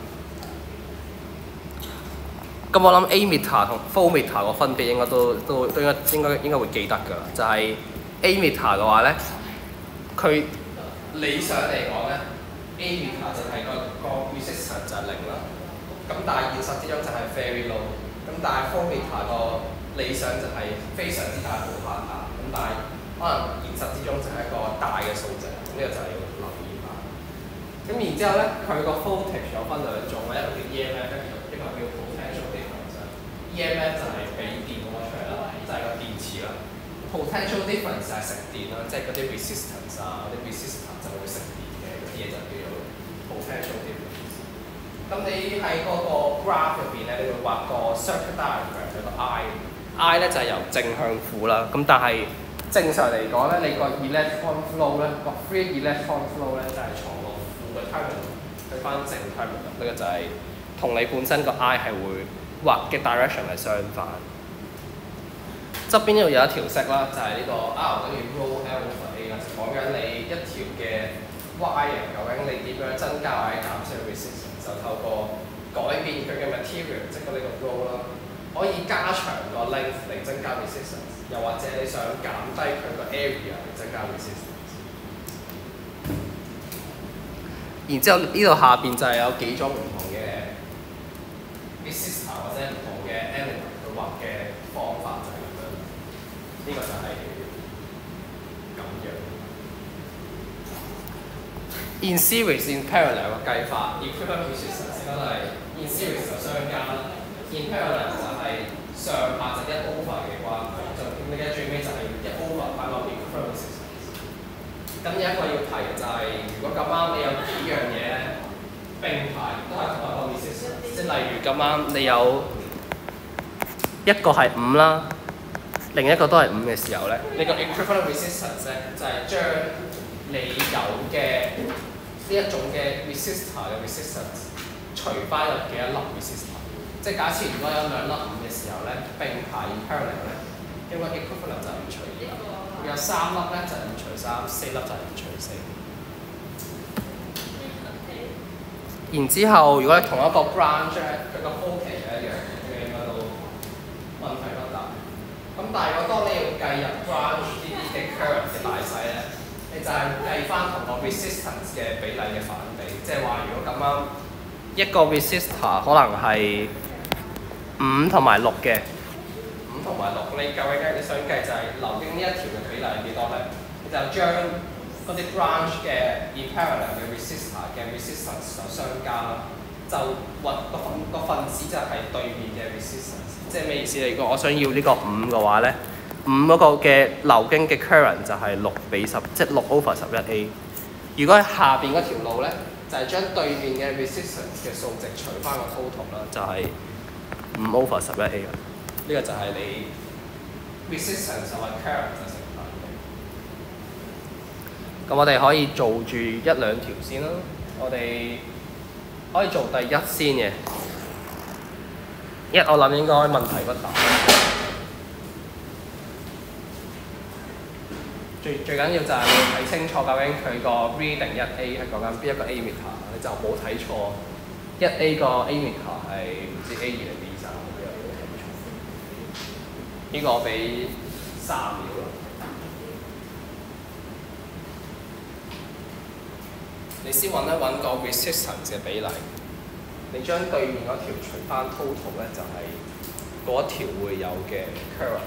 咁我諗 ammeter 同 voltmeter 個分別應該都應該會記得㗎啦，就係 ammeter 嘅話咧，佢理想嚟講咧 ，ammeter 就係個 resistance 就係0啦。咁但係現實之中就係 very low。咁但係 voltmeter 個理想就係非常之大無限大。咁但係可能現實之中就係一個大嘅數值。咁呢個就係要留意下。咁然之後咧，佢個 voltage 有分兩種，一個叫 EMF， 一個叫 potential difference。EMF 就係俾電攞出嚟啦，就係個電池啦。potential difference 就係食電啦，即係嗰啲 resistance 啊，嗰啲 resistor 就會食電嘅嗰啲嘢就叫做 potential difference。咁你喺嗰個 graph 入邊咧，你會畫個 circuit diagram 有個 I 咧就係由正向負啦。咁但係正常嚟講咧，你個 electron flow 咧，個 free electron flow 咧就係從個負嘅 terminal 去翻正 terminal。呢個就係同你本身個 I 係會畫嘅 direction 係相反。側邊呢度有一條式啦，就係呢個 R 等於 rho L over A 啦，就講緊你一條嘅 wire 究竟你點樣增加或者減少 resistance， 就透過改變佢嘅 material， 即係呢個 rho 啦，可以加長個 length 嚟增加 resistance， 又或者你想減低佢個 area 嚟增加 resistance。然之後呢度下邊就係有幾種唔同嘅 resistor 或者唔同嘅 element 去畫嘅方法就係咁樣。 個就係咁樣。In series in parallel 嘅計法 ，equivalent resistance 應該都係 in series 就相加啦 ，in parallel 就係上下就1 over 嘅關係，就你嘅最尾就係1 over 翻個 equivalent resistance。咁有一個要提嘅就係、如果咁啱你有幾樣嘢咧並排都係同一個 resistance， 即係例如咁啱你有一個係5啦，另一個都係5嘅時候咧，你個 equivalent resistance 咧就係、將你有嘅呢一種嘅 resistor 嘅 resistance 除翻入幾多粒 resistor， 即係假設如果有2粒5嘅時候咧，並排 parallel 咧，應該 equivalent 就係5除2啦。有3粒咧就係5除3，4粒就係5除4。然之後，如果你同一個 branch 咧，佢個 voltage 係一樣，應該都問題不大。咁但係如果當你要計入 branch 呢啲嘅 current 嘅大細咧，你就係計翻同個 resistance 嘅比例嘅反比，即係話如果咁啱一個 resistor 可能係5同埋6嘅，5同埋6，你究竟你想計就係流經呢一條嘅比例係幾多咧？你就將嗰啲 branch 嘅 in parallel 嘅 resistor 嘅 resistance 就相加啦，就個分子就係對面嘅 resistance， 即係咩意思咧？如果我想要呢個5嘅話咧，5嗰個嘅流經嘅 current 就係6:10，即係6 over 11A。如果喺下邊嗰條路咧，就係、將對面嘅 resistance 嘅數值除翻個 total 啦，就係5 over 11A 啦。呢個就係你 resistance 同埋 current 就成反比。咁我哋可以做住1、2條先啦。我哋可以做第1先嘅。我諗應該問題不大。最緊要就係你睇清楚究竟佢個 reading 1A 係講緊邊一個 ammeter， 你就冇睇錯。1A 個 ammeter 係唔知 A2定 B3，呢個冇睇錯。呢個我俾3秒啦。你先揾一揾個 resistance 嘅比例，你將對面嗰條除翻 total 咧，就係嗰一條會有嘅 current。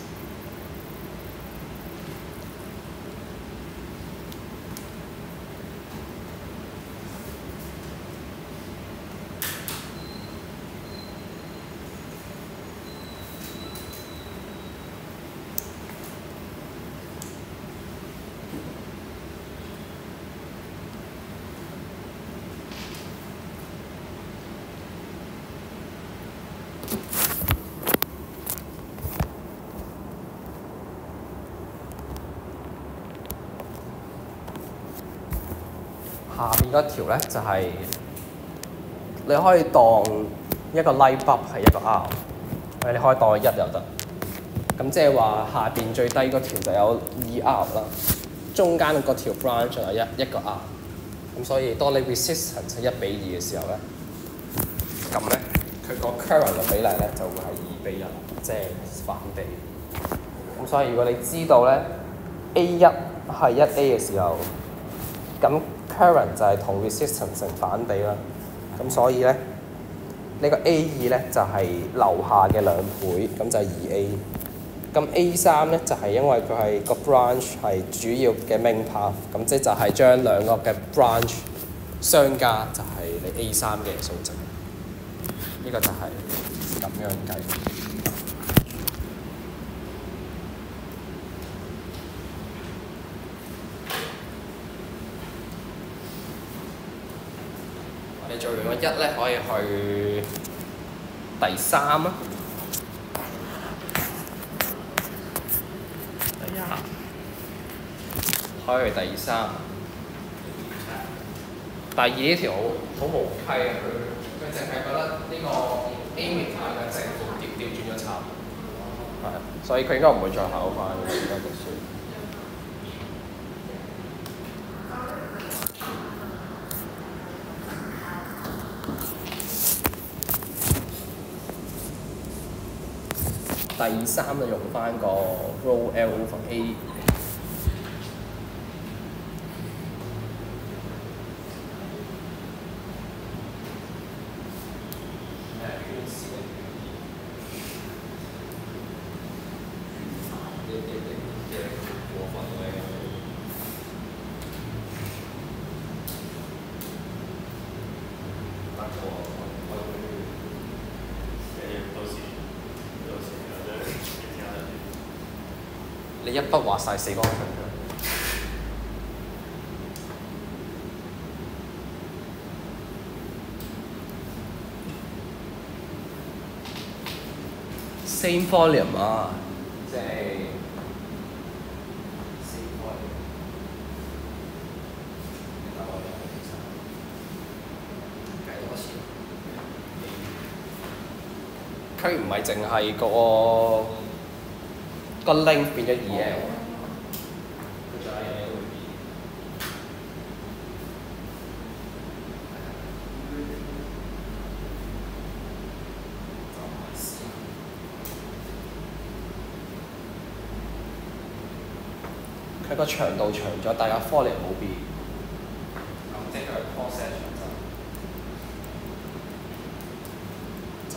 下邊嗰條咧就係、你可以當一個 light bulb 係一個 R， 你可以當佢1又得。咁即係話下邊最低嗰條就有2R 啦，中間嗰條 branch 就有一個 R。咁所以當你 resistance 係1:2嘅時候咧，咁咧佢個 current 嘅比例咧就會係2:1，即係反比。咁所以如果你知道咧 A1係1A 嘅時候，咁current 就係同 resistance 成反比啦，咁所以咧呢個 A2 咧就係樓下嘅2倍，咁就係2A。咁 A3咧就係因為佢係個 branch 係主要嘅 main path，咁即就係將兩個嘅 branch 相加，就係你 A3 嘅數值。呢個就係咁樣計。你做完個1咧，可以去第3啊。可以去第3。第2呢條好無稽啊！佢淨係覺得呢個 ammeter 嘅正負調轉咗插，係，所以佢應該唔會再考翻嘅，而家讀書。第3就用翻個 rho L over A。 筆畫晒4方場出嚟。Same volume 啊，即係 same volume。計多次。佢唔係淨係個 length 變咗 2L，佢仲有嘢會變。佢個長度長咗，但係個 volume 冇變，咁即係佢 cross section 就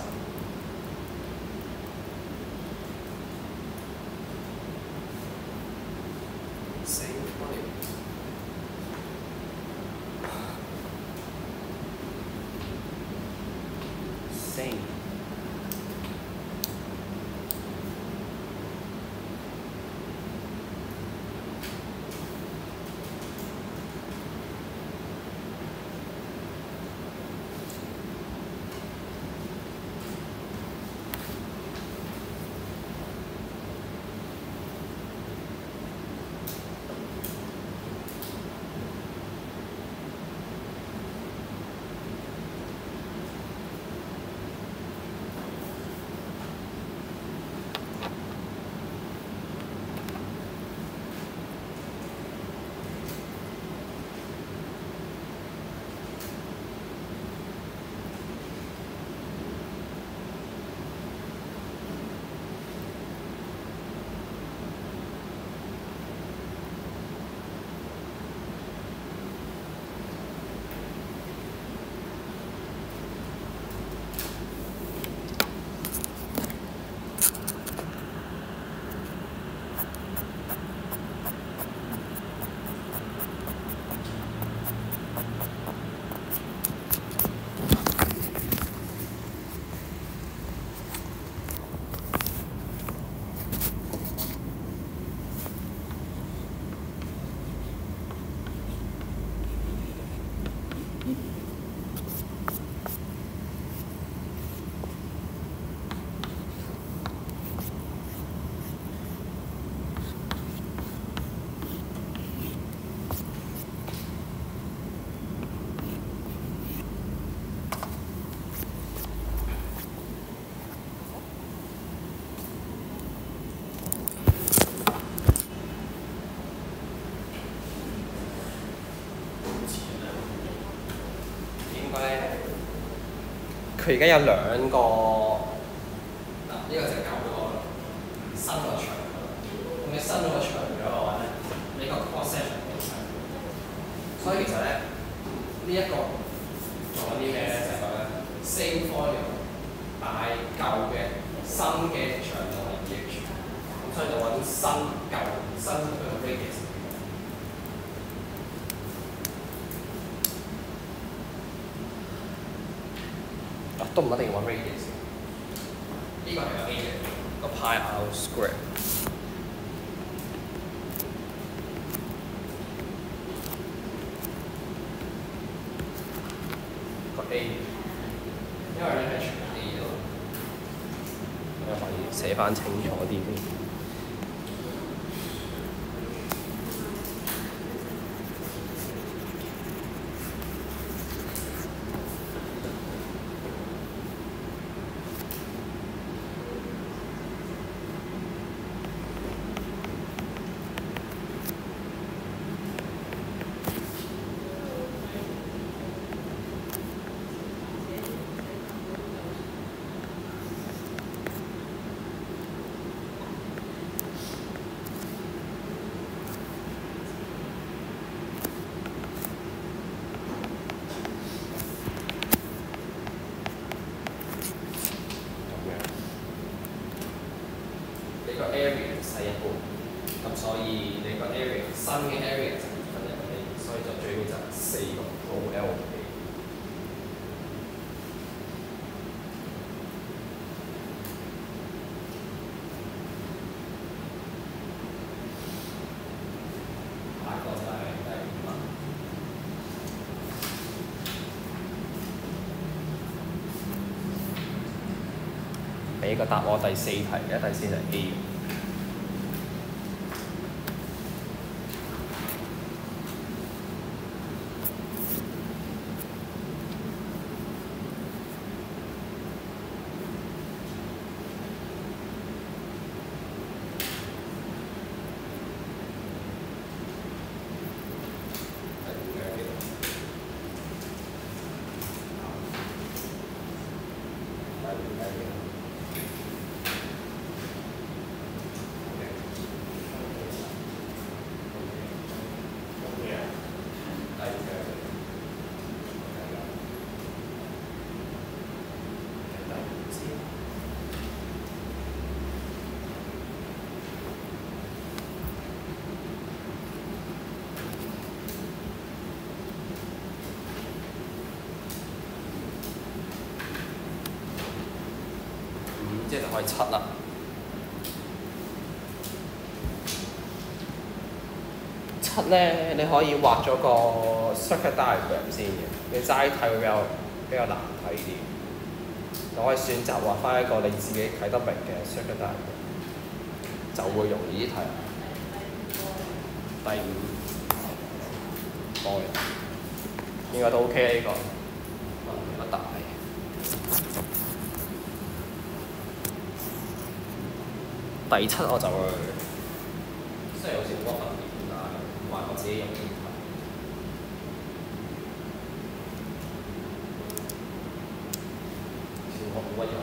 same volume。same。佢而家有2個，嗱呢個就係舊嗰個啦，新嗰個長嗰個。咁你新嗰個長咗嘅話咧，你個 cross section 好長。所以其實咧，呢一個做緊啲咩咧？就係講緊 same volume，但係舊嘅新嘅長度係 2H， 咁所以就揾新佢個 radius。都唔一定要揾 radius， 呢個係個 A 嘅個 pi r square。個 A，因為你係全 A 咯，咁可以寫翻清楚啲先。個 area 細一半，咁所以你個 area 新嘅 area 就2分1 A， 所以就最尾就4個好 L 嘅。 俾個答案第4題嘅，第4題 A。即係就可以7啦。7咧，你可以畫咗個 circuit diagram 先嘅，你齋睇會比較難睇啲。你可以選擇畫翻一個你自己睇得明嘅 circuit diagram， 就會容易啲睇。第5，多嘅，應該都 OK 呢個，乜大？第7我就會，雖然好似冇乜分別，但係話我自己用點睇。其實我冇乜用。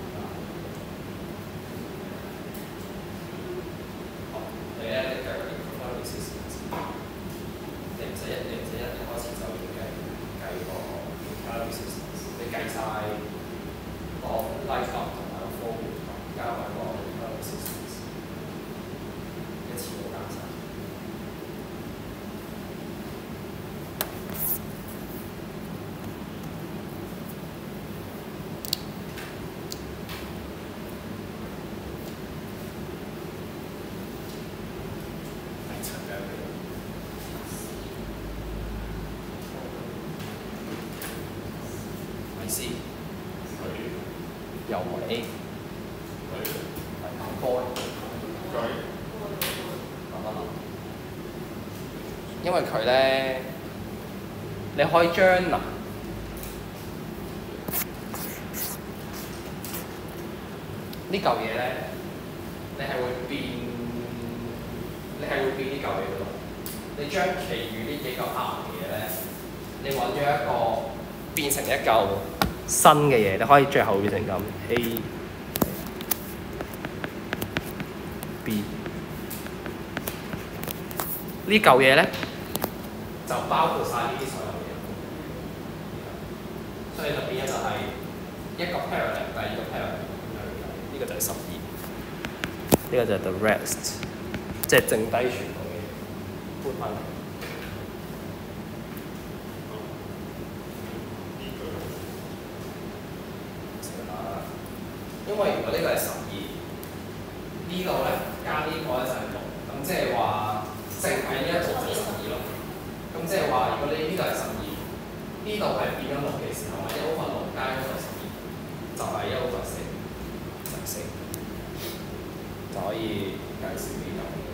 好，你咧你計嗰啲 equivalent resistance， 你唔使一開始就要計個 equivalent resistance， 你計晒個 light up 同埋個 flow 加埋個 equivalent resistance。一次過加晒。 第7嘅係 C， 又係 A， 係波。因為佢咧，你可以將嗱呢嚿嘢咧，你係會變呢嚿嘢度。你將其餘呢幾嚿硬嘅嘢咧，你揾咗一個變成一嚿新嘅嘢，你可以最後變成咁 A B 呢嚿嘢咧。就包括晒呢啲所有嘢，所以就變咗就係一個 parallel， 第二個 parallel， 呢個就係12，呢個就係 the rest， 即係剩低全部嘅嘢搬翻嚟。因為如果呢個係12，呢度咧加呢個咧就係6，咁即係話剩喺呢一度就係12咯。咁即係話，如果你呢度係12，呢度係變咗6嘅時候，1/6加1/12就係1/4，就係4，就可以計少呢嚿嘢。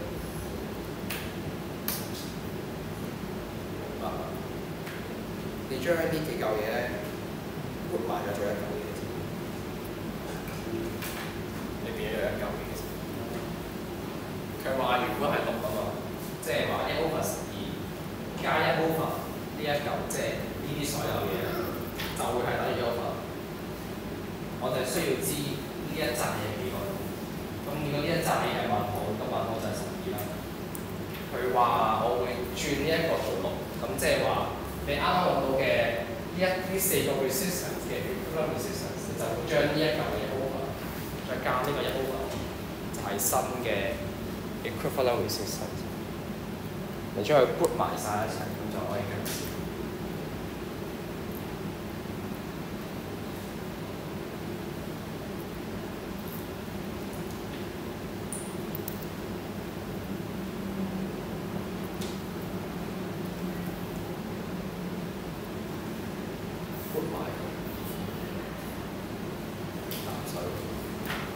明白？你將呢幾嚿嘢咧撥埋咗做一嚿嘢先，你變咗一嚿嘢先。佢話如果係6啊嘛，即係話1/12。加1/呢一嚿，即係呢啲所有嘢，就會係等於1/。我哋需要知呢一紮嘢幾個。咁如果呢一紮嘢係問號，咁問號就係12啦。佢話我會轉呢一個做6，咁即係話你啱啱揾到嘅呢4個 resistance 嘅 equivalent resistance， 就會將呢一嚿嘢 over， 再加呢個1/，就係新嘅 equivalent resistance。你將佢 group 埋晒一齊，咁就可以計算。group 埋佢，淡水。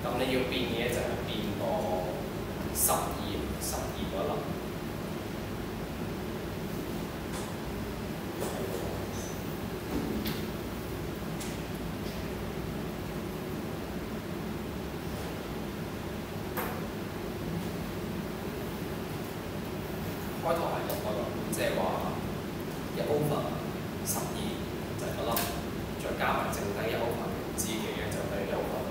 咁你要變嘅就係變個12嗰粒。開頭係6嗰粒，即係話1 over 12就係嗰粒，再加埋剩低1 over 唔知幾嘅就等於1 over。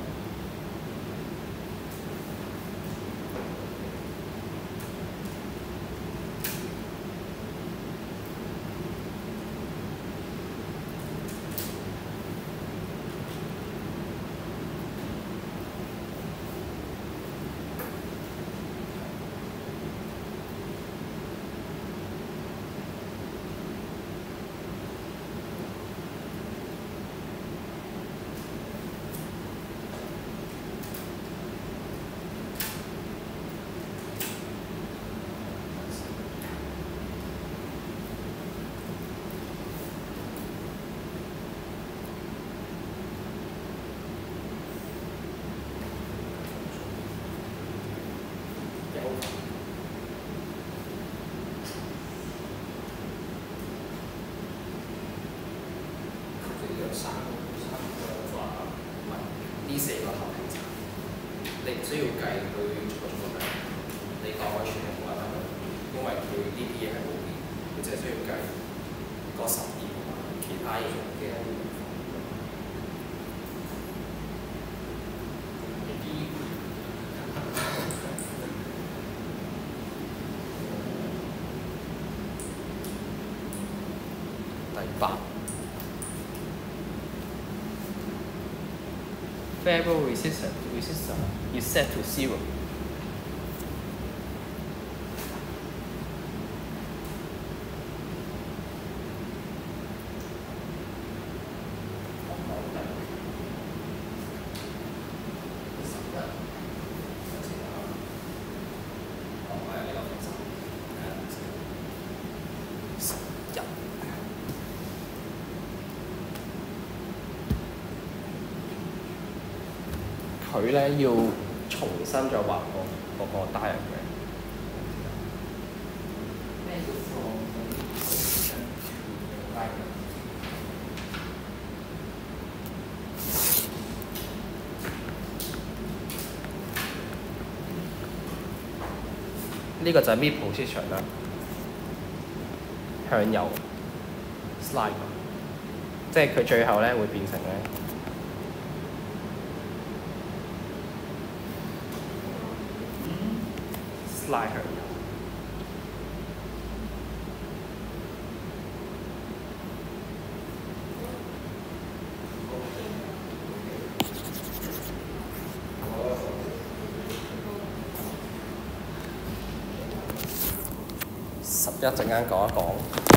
呢4個合拼層，你唔需要計佢逐個名，你當佢全部係得㗎，因為佢呢啲嘢係冇變，佢淨係需要計嗰12同埋其他嘢嘅。第8。Variable resistance is set to 0。佢咧要重新再畫個 diagram。呢個就係 mid position 啦，向右 slide， 即係佢最後咧會變成咧。slide 向右。11陣間講一講。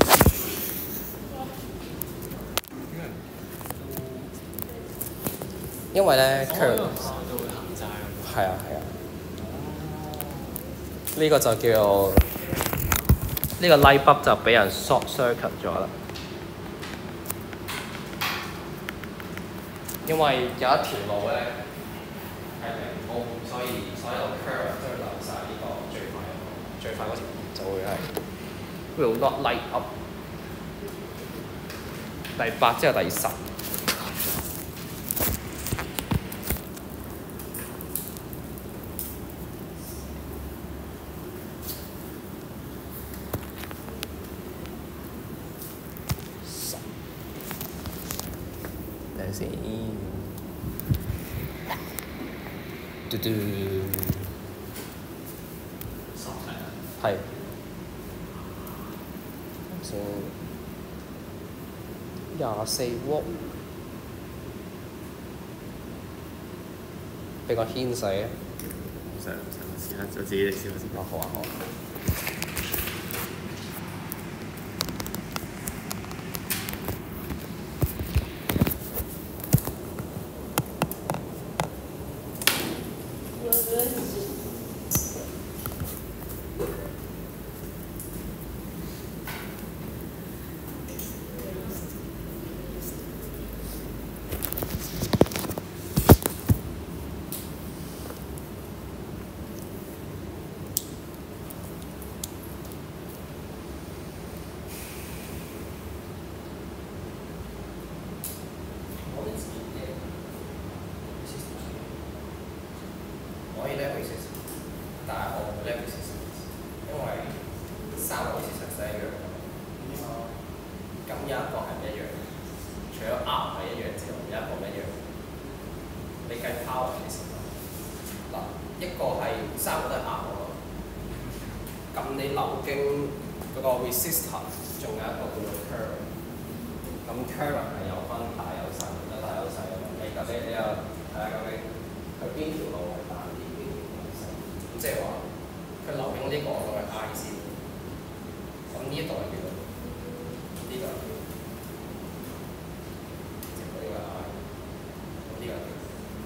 因為咧 curve 係啊。呢個就叫做呢個 light bulb 就俾人 short circuit 咗啦，因為有一條路咧係零公，所以所有 curve 都流晒呢個最快嗰條就會係 will not light up。第8之後第10。先，嘟嘟，係，先24W，俾個牽使啊！ 唔使試下就自己嚟試下先。 好啊。 你計 power 嘅時候，嗱一個係三個都係啱我咯。咁你流經嗰個 resistor 仲有一個叫做 current。咁 current 係有分大有細，有大有細啊嘛。你又睇下究竟佢邊條路係大啲，邊條路係細？咁即係話佢流經呢個我當係 I 先。咁呢一度係幾多？呢度係幾多？呢個係 I。咁呢個係幾多？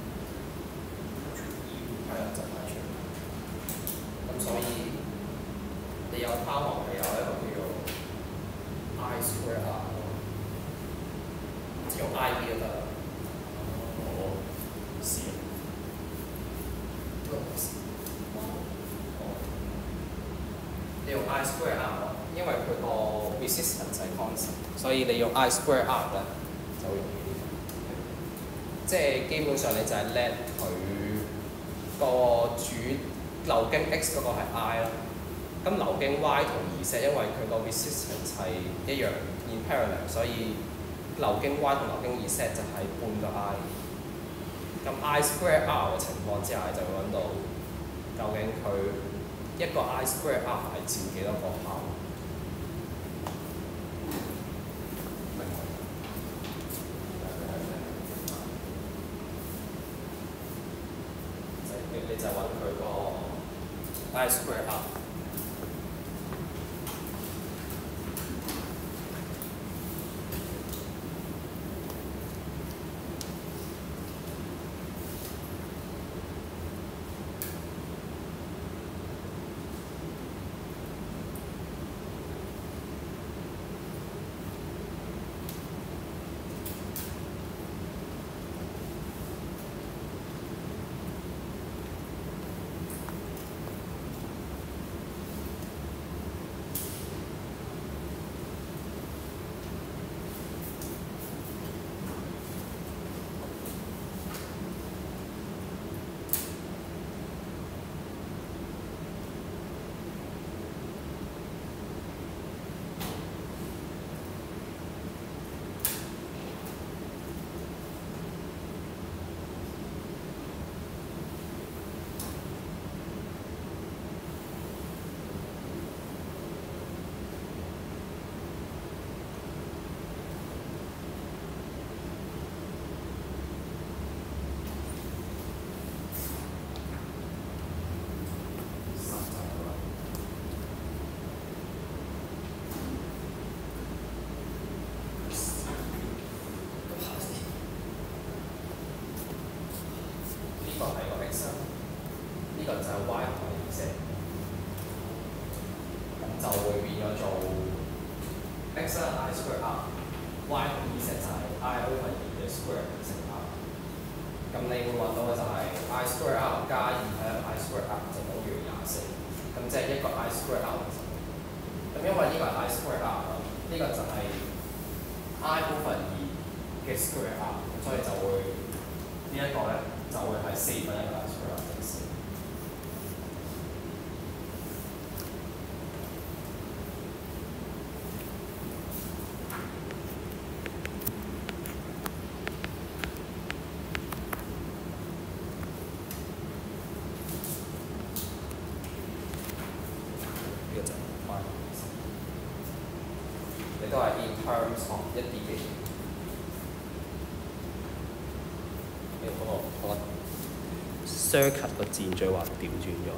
係啦，就係出。咁所以你有 power 係有一個叫做 I square R。用 I B 就得啦。我試啊。你用 I square R， 因為佢個 resistance 係 constant， 所以你用 I square R 咧就會容易啲。即係基本上你就係 let 佢個主流經 X 嗰個係 I 啦，咁流經 Y 同二 set， 因為佢個 resistance 係一樣 in parallel， 所以流經 Y 同流經二 set 就係半個 I。咁 I square R 嘅情況之下，就會揾到究竟佢一個 I square R 係佔幾多個 power。你就揾佢個 I square R。呢個就係 Y 同埋 Z， 咁就會變咗做 X I square R，Y 同 Z 就係 I over 2嘅 square 乘 R。咁你會揾到嘅就係 I square R 加2係1 I square R 就等於24，咁即係一個 I square R 咁因為呢個係 I square R 呢個就係 I over 2嘅 square R， 所以就會呢一個咧就會係4分1個 I square R 乘4。你都係 in terms of 一啲嘅嘢。我 circuit 個箭嘴話調轉咗。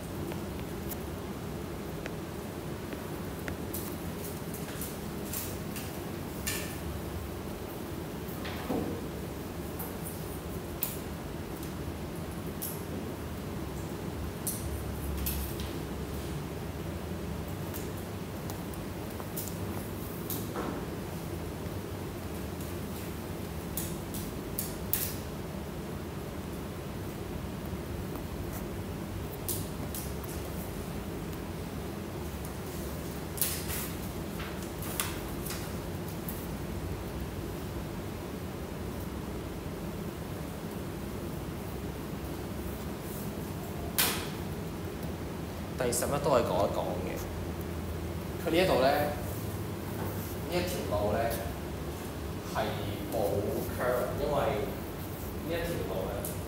第11都係講一講嘅。佢呢一度咧，呢一條路咧係冇 curve，因為呢一條路咧。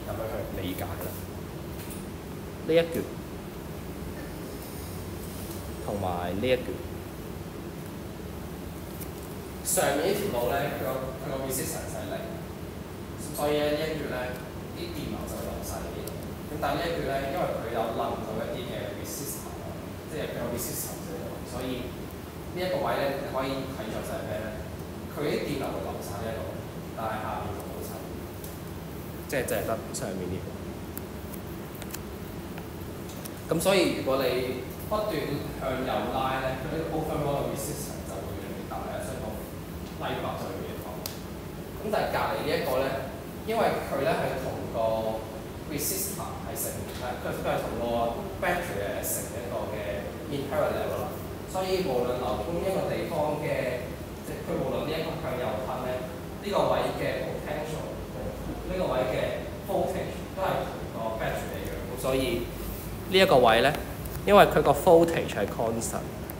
咁樣去理解啦。呢一橛同埋呢一橛，上面呢條路咧，佢個 resistance 係零，所以咧呢一橛咧啲電流就流晒呢度。咁但係呢一橛咧，因為佢有冧到一啲嘅 resistance， 即係佢有 resistance 喺度，所以呢一個位咧，你可以睇咗就係咩咧？佢啲電流會流晒呢一度，但係下邊就冇晒，即係淨係得上面呢個。咁所以如果你不斷向右拉咧，佢呢個 overall resistance 就會越嚟越大啦，所以個拉法就會越嚟越高。咁但係隔離呢一個咧，因為佢咧係同個 resistor 係成，佢係同個 battery 係成一個嘅 inherent level 啦。所以無論流通一個地方嘅，即係佢無論呢一個向右噴咧，呢個位嘅 potential 呢個位嘅 voltage 都係同個 battery 一樣。咁所以呢一個位咧，因為佢個 voltage 係 constant，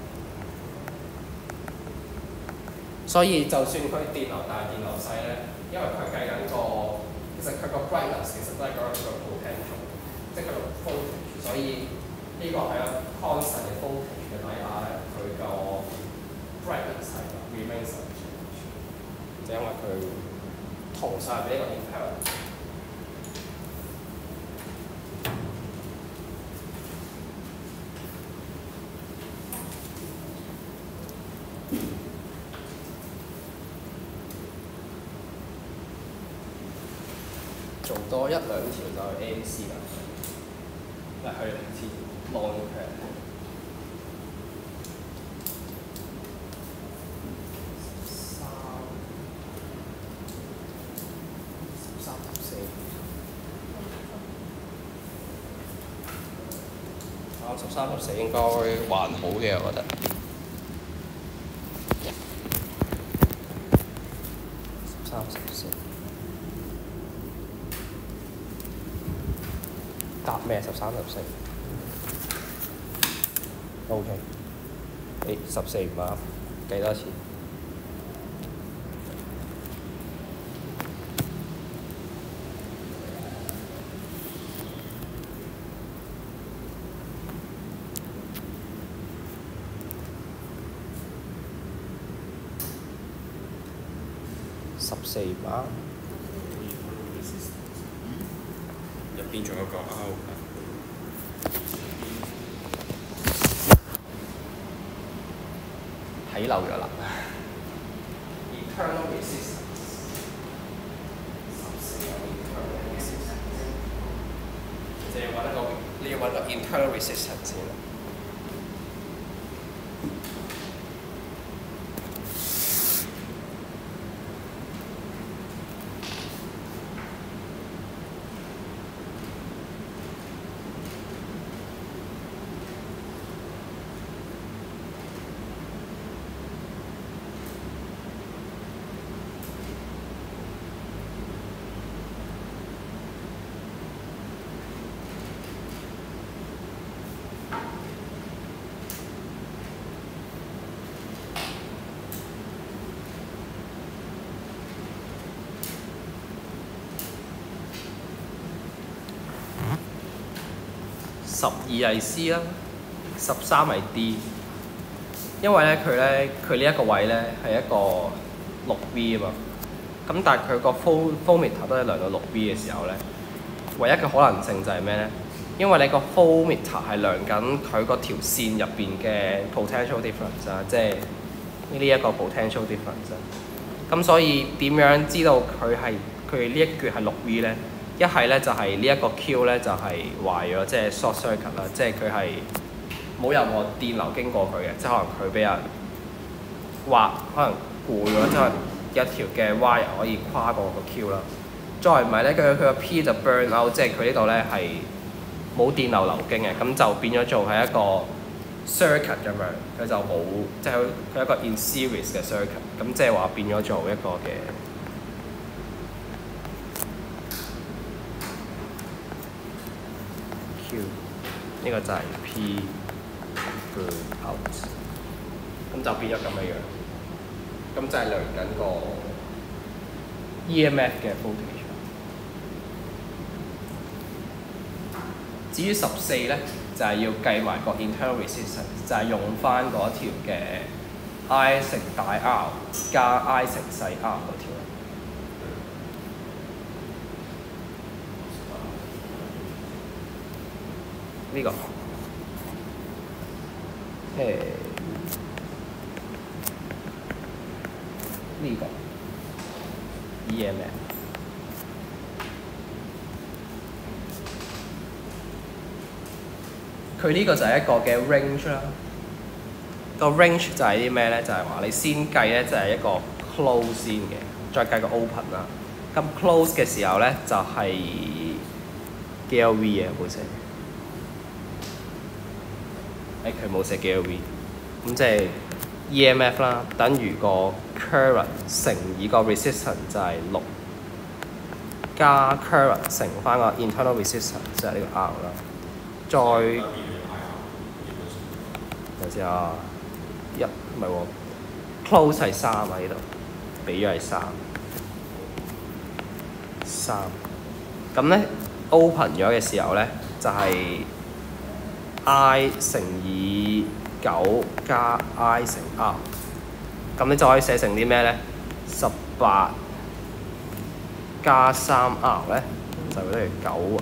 所以就算佢電流大、電流細咧，因為佢計緊個，其實佢個 brightness 其實都係講緊佢個 potential， 即係佢個 voltage， 所以呢個係一個 constant 嘅 voltage 嘅底下咧，佢個 brightness 係 remains unchanged， 就因為佢同晒俾呢個 inherent。做多一兩條就係 ANC 啦，去前浪佢。13、14應該還好嘅，我覺得。13、14。答咩？13、14。OK。14唔啱，計多次。14唔啱。 入邊仲有個 R。 睇漏咗啦。Internal resistance 14有 internal resistance， 就要揾個你要揾個 internal resistance 先啦。12係 C 啦，13係 D， 因為咧佢呢一個位咧係一個6V 啊嘛，咁但係佢個 voltmeter 都係量到6V 嘅時候咧，唯一嘅可能性就係咩咧？因為你個 voltmeter 係量緊佢嗰條線入邊嘅 potential difference 啊，即係呢一個 potential difference 啊，咁所以點樣知道佢呢一橛係6V 咧？一係咧就係呢一個 Q 咧就係壞咗，即係 short circuit 啦，即係佢係冇任何電流經過佢嘅，即係可能佢俾人挖，可能攰咗，即係一條嘅 wire 可以跨過個 Q 啦。再唔係咧，佢個 P 就 burn out， 即係佢呢度咧係冇電流流經嘅，咁就變咗做係一個 circuit 咁樣，佢就冇即係佢一個 in series 嘅 circuit， 咁即係話變咗做一個嘅。呢個就係 P burn out， 咁就變咗咁樣，咁就係量緊個 EMF 嘅 voltage。 至於14咧，就係、要計埋個 internal resistance， 就係用翻嗰條嘅 I 乘大 R 加 I 乘細 R 嗰條。呢、個呢個 EMF。佢呢個就係一個嘅 range 啦。個 range 就係啲咩咧？就係話你先計咧，就係一個 close 先嘅，再計個 open 啦。咁 close 嘅時候咧，就係 GLV 啊，冇寫。佢冇寫 GLV。咁即係 EMF 啦，等於個 current 乘以個 resistance 就係6，加 current 乘翻個 internal resistance 就係呢個 R 啦。再睇先啊，唔係喎 ，close 係3啊呢度，俾咗係3。咁咧 open 咗嘅時候咧，就係、I 乘以9加 I 乘 R。咁你就可以寫成啲咩咧？18加3R 咧，就等於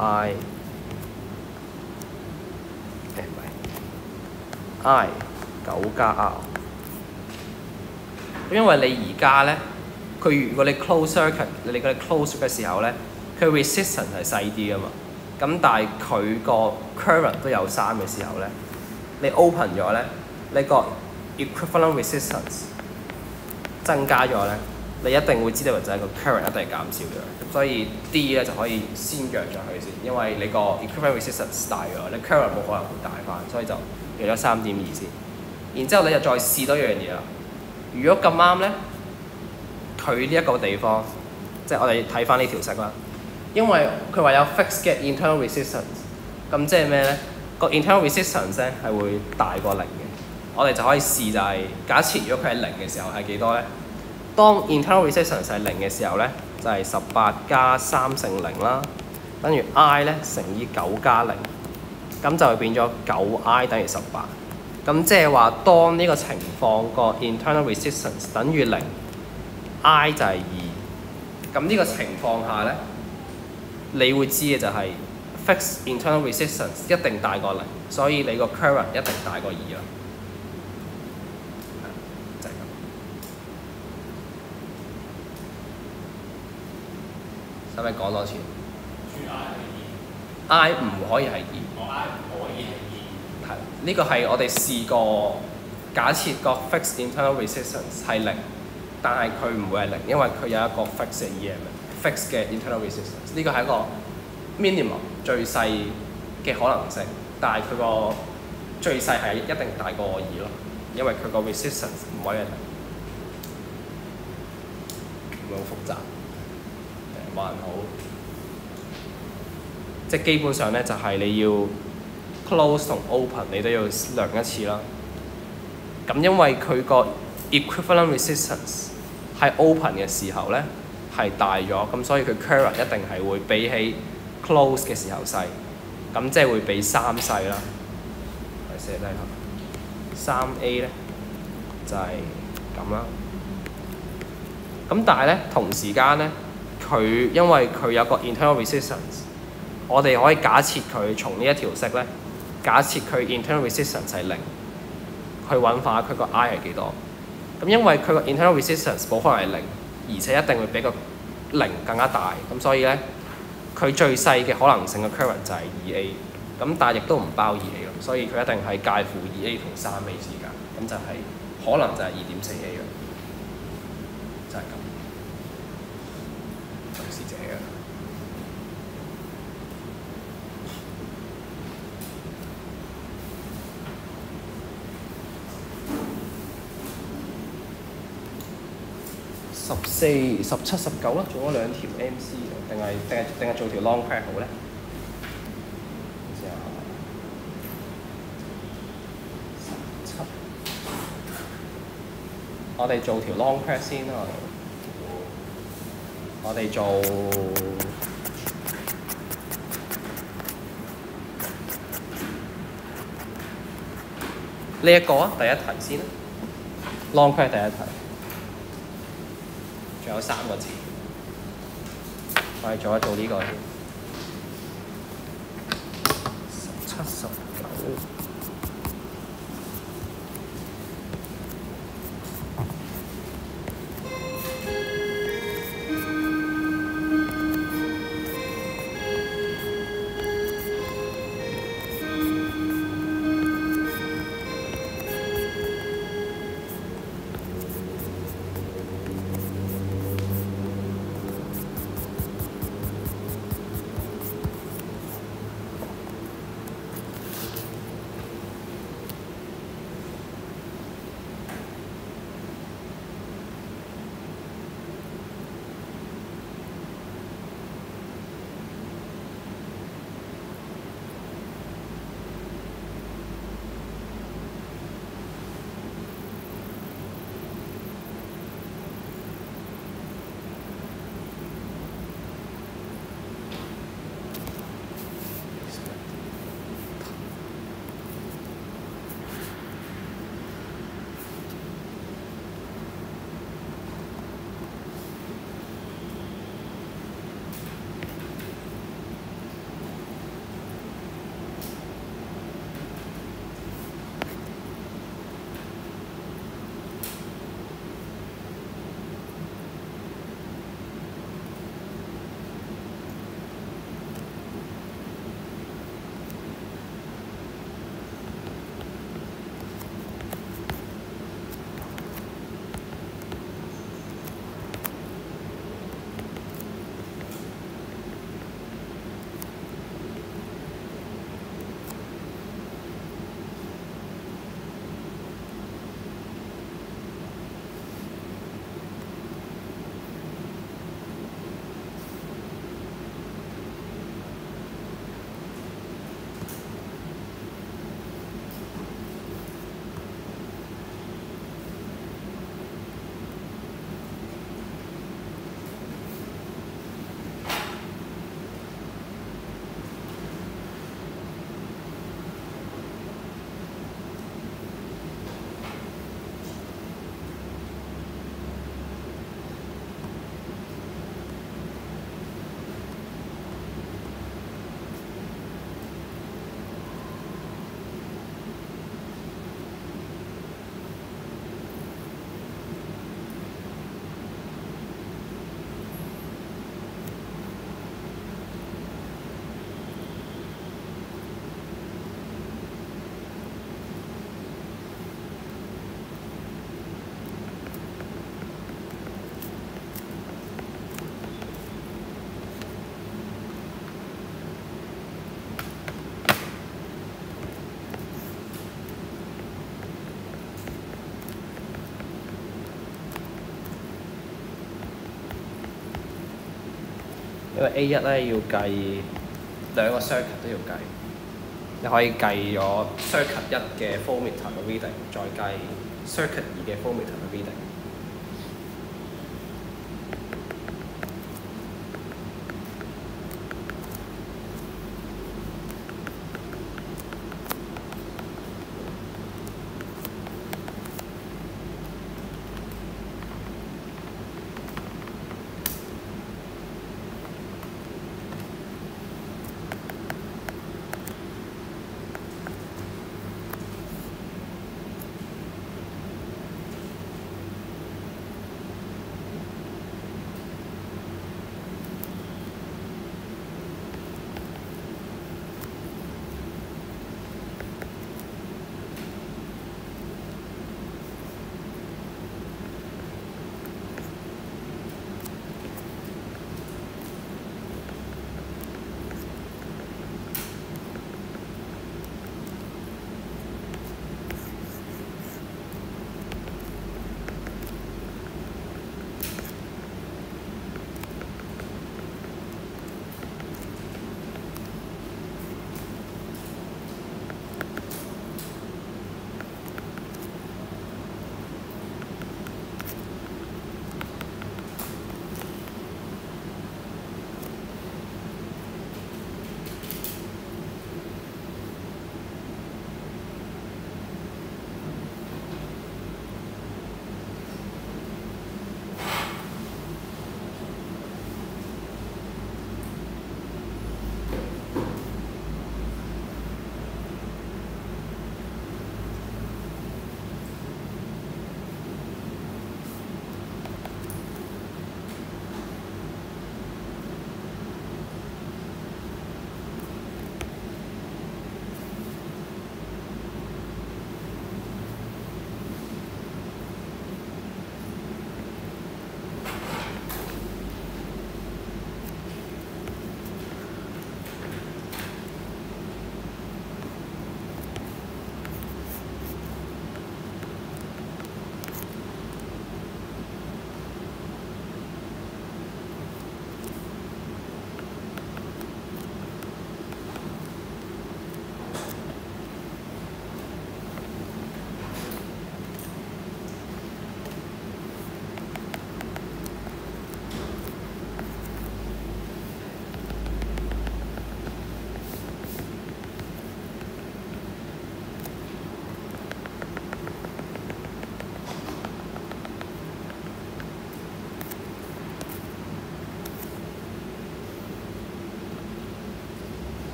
9I。I 9加 R， 因為你而家咧，佢如果你 close circuit， 你嗰啲 close 嘅時候咧，佢 resistance 係細啲噶嘛。咁但係佢個 current 都有3嘅時候咧，你 open 咗咧，你個 equivalent resistance 增加咗咧，你一定會知道就係個 current 一定係減少咗。所以 D 咧就可以先約咗佢先，因為你個 equivalent resistance 大咗，你 current 冇可能會大翻，所以就約咗3.2先。然之後你就再試多一樣嘢啦。如果咁啱咧，佢呢一個地方，即係我哋睇翻呢條式啦。因為佢話有 fixed 嘅 internal resistance， 咁即係咩咧？個 internal resistance 咧係會大過0嘅。我哋就可以試就係、假設如果佢係0嘅時候係幾多咧？當 internal resistance 係0嘅時候咧，就係、18加3乘0啦，等於 I 咧乘以9加0，咁就會變咗9I 等於18。咁即係話，當呢個情況個 internal resistance 等於0，I 就係2。咁呢個情況下咧，你會知嘅就係 fixed internal resistance 一定大過0，所以你個 current 一定大過2啦。就係咁。使唔使講多次 ？I 唔可以係2。 I 唔可以係2。 係，呢個係我哋試過，假設個 fixed internal resistance 係0，但係佢唔會係0，因為佢有一個 fixed 嘅 EMF、fixed 嘅 internal resistance。呢個係一個 minimum 最細嘅可能性，但係佢個最細係一定大過2咯，因為佢個 resistance 唔可以係0。會好複雜，還好，即係基本上咧就係你要 close 同 open 你都要量一次啦。咁因為佢個 equivalent resistance 喺 open 嘅時候咧係大咗，咁所以佢 current 一定係會比起 close 嘅時候細，咁即係會比3細啦。我寫低下3A 咧就係咁啦。咁但係咧同時間咧，佢因為佢有個 internal resistance， 我哋可以假設佢從呢一條式咧，假設佢 internal resistance 係0，去揾下佢個 I 係幾多。咁因為佢個 internal resistance 冇可能係0，而且一定會比個0更加大，咁所以咧佢最細嘅可能性嘅 current 就係 2A， 咁但係亦都唔包 2A 咁，所以佢一定係介乎 2A 同 3A 之間，咁就係可能就係 2.4A 嘅。就係咁，就是這樣。14、17、19啦，做咗2條 MC， 定係做條 long crack 好咧？我哋做條 long crack 先啦。我哋做呢一個啊，第一題先啦。Long Quest 第一題，仲有3個字，我哋做一做呢個先。17、19。因為 A1咧要計2個 circuit 都要計，你可以計咗 circuit 1嘅 voltmeter 嘅 reading， 再計 circuit 2嘅 voltmeter 嘅 reading。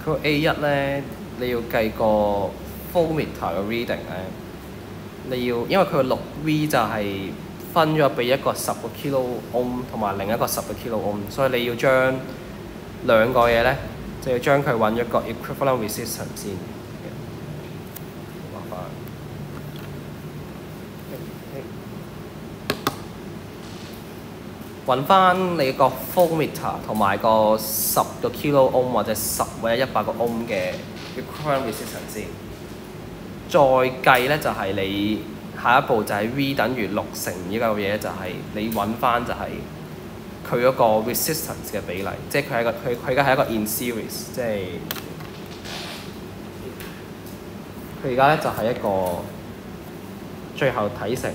佢個 A1咧，你要計個 voltmeter 嘅 reading 咧，你要因為佢個6V 就係分咗俾一個10個 kilo ohm 同埋另一個10個 kilo ohm，所以你要將兩個嘢咧，就要將佢揾一個 equivalent resistance 先。畫翻。揾翻你個 voltmeter 同埋個10個 kilo ohm 或者10或者100個 ohm 嘅 equivalent resistance 先，再計咧就係你下一步就係 V 等於6乘呢個嘢，就係你揾翻就係佢嗰個 resistance 嘅比例，即係佢而家係一個 in series， 即係佢而家咧就係一個最後睇成。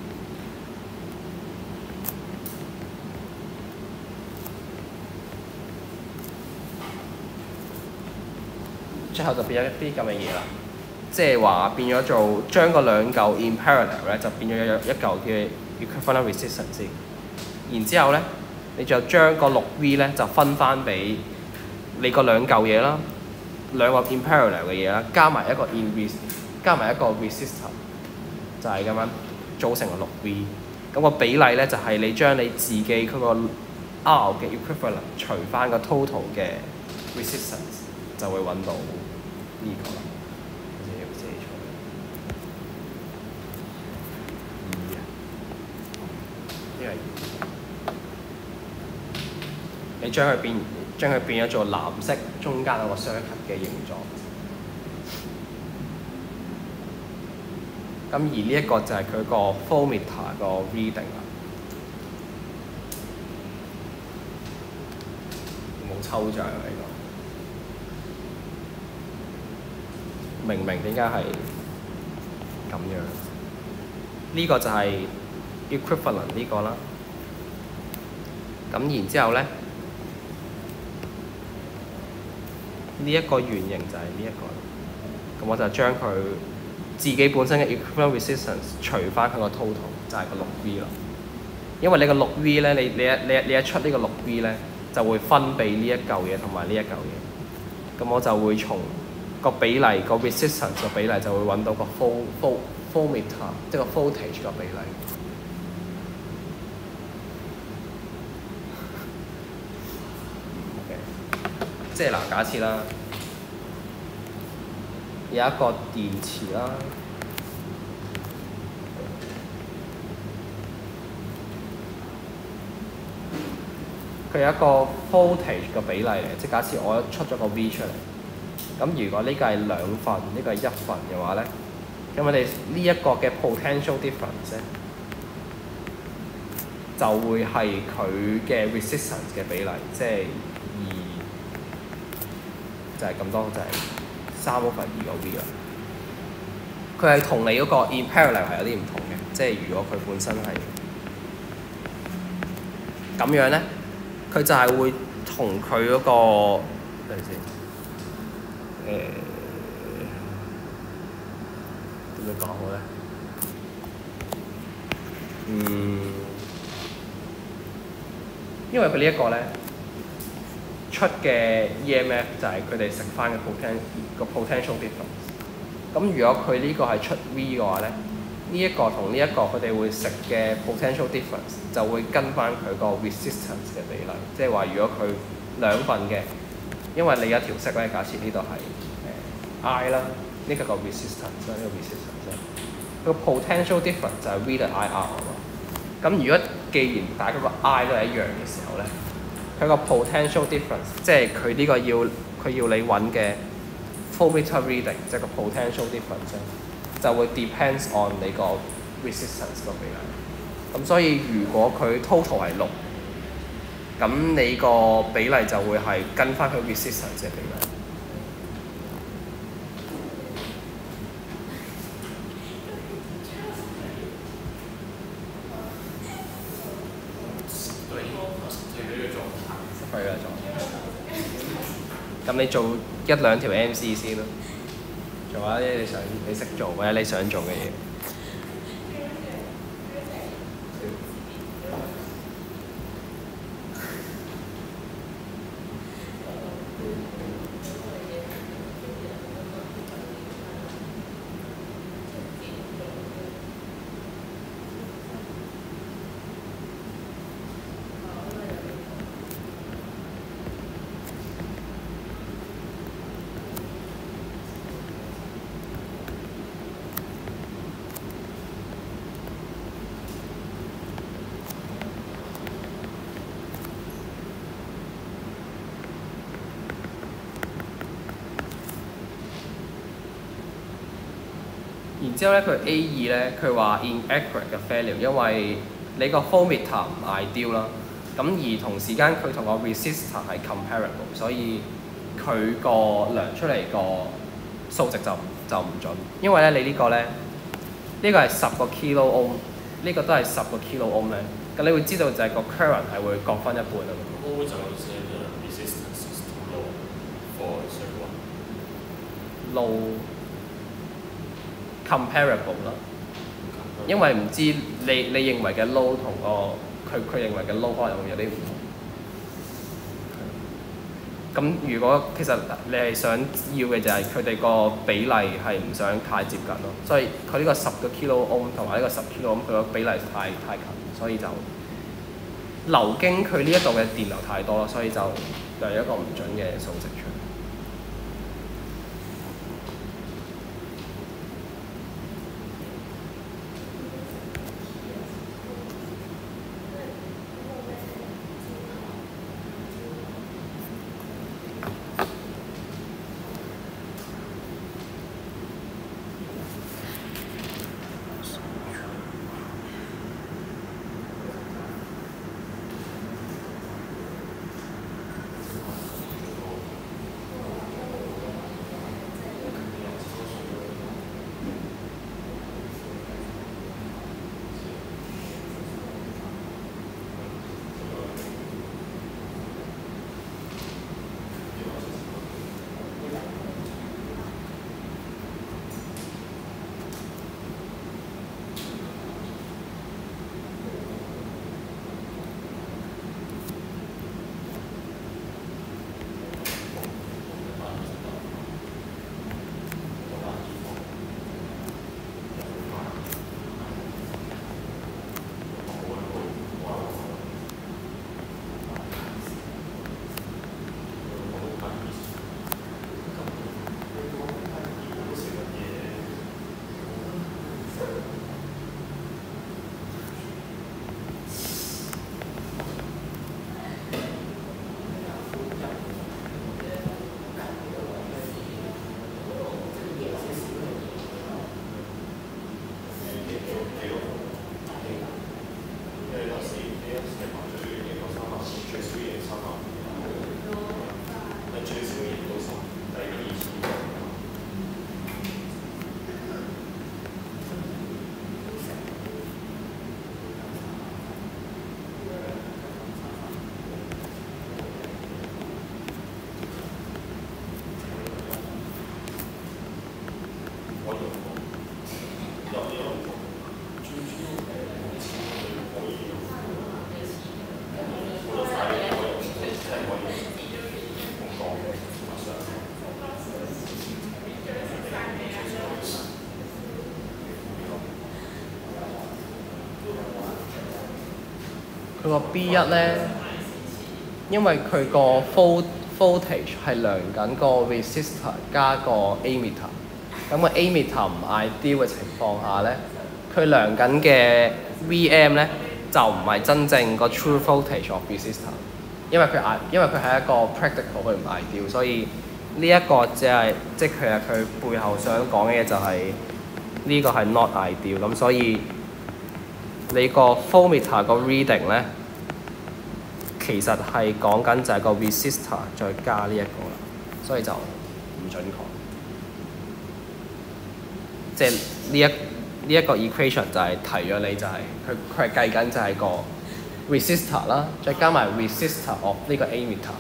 最後就變咗一啲咁嘅嘢啦，即係話變咗做將個兩嚿 in parallel 咧，就變咗一嚿嘅 equivalent resistance 先。然之後咧，你就將個6V 咧就分翻俾你個兩嚿嘢啦，兩個 in parallel 嘅嘢啦，加埋一個 resistor， 就係咁樣組成個6V。咁個比例咧就係你將你自己嗰個 R 嘅 equivalent 除翻個 total 嘅 resistance， 就會揾到呢個啦。你將佢變咗做藍色，中間有個 circuit 嘅形狀。咁而呢一個就係佢個 voltmeter 個 reading 啦。冇抽象啊！呢個明唔明點解係咁樣？呢個就係 equivalent 呢個啦。咁然之後咧。呢一個圓形就係呢一個，咁我就將佢自己本身嘅 equivalent resistance 除翻佢個 total， 就係個6V 啦。因為你個6V 咧，你一出呢個6V 咧，就會分俾呢一嚿嘢同埋呢一嚿嘢。咁我就會從個比例個 resistance 個比例就會揾到個 voltmeter， 即係個 voltage 個比例。即係嗱，假設啦，有一個電池啦，佢有一個 voltage 嘅比例嚟，即係假設我出咗個 V 出嚟，咁如果呢個係2份，呢個係1份嘅話咧，咁我哋呢一個嘅 potential difference 咧，就會係佢嘅 resistance 嘅比例，即係就係咁多，就係3/2個 V 啦。佢係同你嗰個 in parallel 係有啲唔同嘅，即係如果佢本身係咁樣咧，佢就係會同佢嗰個等陣先，點樣講好咧？因為佢呢一個咧。出嘅 EMF 就係佢哋食翻嘅 potential difference。咁如果佢呢個係出 V 嘅話咧，呢一個同呢一個佢哋會食嘅 potential difference 就會跟翻佢個 resistance 嘅比例。即係話如果佢2份嘅，因為你有一條色咧，假設呢度係I 啦，呢個個 resistance 啦，呢個 resistance 個 potential difference 就係 V 對 IR 啊嘛。咁如果既然大家個 I 都係一樣嘅時候咧，佢個 potential difference， 即係佢呢個佢要你揾嘅 voltmeter reading， 即係個 potential difference 就會 depends on 你個 resistance 個比例。咁所以如果佢 total 係6，咁你個比例就會係跟翻佢 resistance 嘅比例。咁你做1-2條 MC 先咯，做下啲你識做或者你想做嘅嘢。 然之後咧，佢 A2咧，佢話 inaccurate 嘅 failure，因為你個 voltmeter 唔 ideal 啦。咁而同時間佢同個 resistor 係 comparable，所以佢個量出嚟個數值就唔準。因為咧，你呢個咧，呢個係10個 kilo ohm， 呢個都係10個 kilo ohm 咧。咁你會知道就係個 current 係會各分一半啊嘛。 Ohm 就係 the resistance is too low for circuit low comparable 啦，因為唔知你認為嘅 low 同個佢認為嘅 low 可能會有啲唔同。咁如果其實你係想要嘅就係佢哋個比例係唔想太接近咯，所以佢呢個10個 kilo ohm 同埋呢個10 kilo ohm 佢個比例太近，所以就流經佢呢一度嘅電流太多咯，所以就有一個唔準嘅數值出嚟。佢個 B1咧，因為佢個 voltage 係量緊個 resistor 加個 ammeter， 咁個 ammeter 唔 ideal 嘅情況下咧，佢量緊嘅 VM 咧就唔係真正個 true voltage of resistor， 因為佢係一個 practical， 佢唔 ideal， 所以呢一個即係佢背後想講嘅嘢就係呢個係 not ideal， 咁所以你個 voltmeter 個 reading 咧，其實係講緊就係個 resistor 再加呢一個啦，所以就唔準確。即係呢一個 equation 就係提咗你就係佢係計緊就係個 resistor 啦，再加埋 resistor of 呢個 ammeter。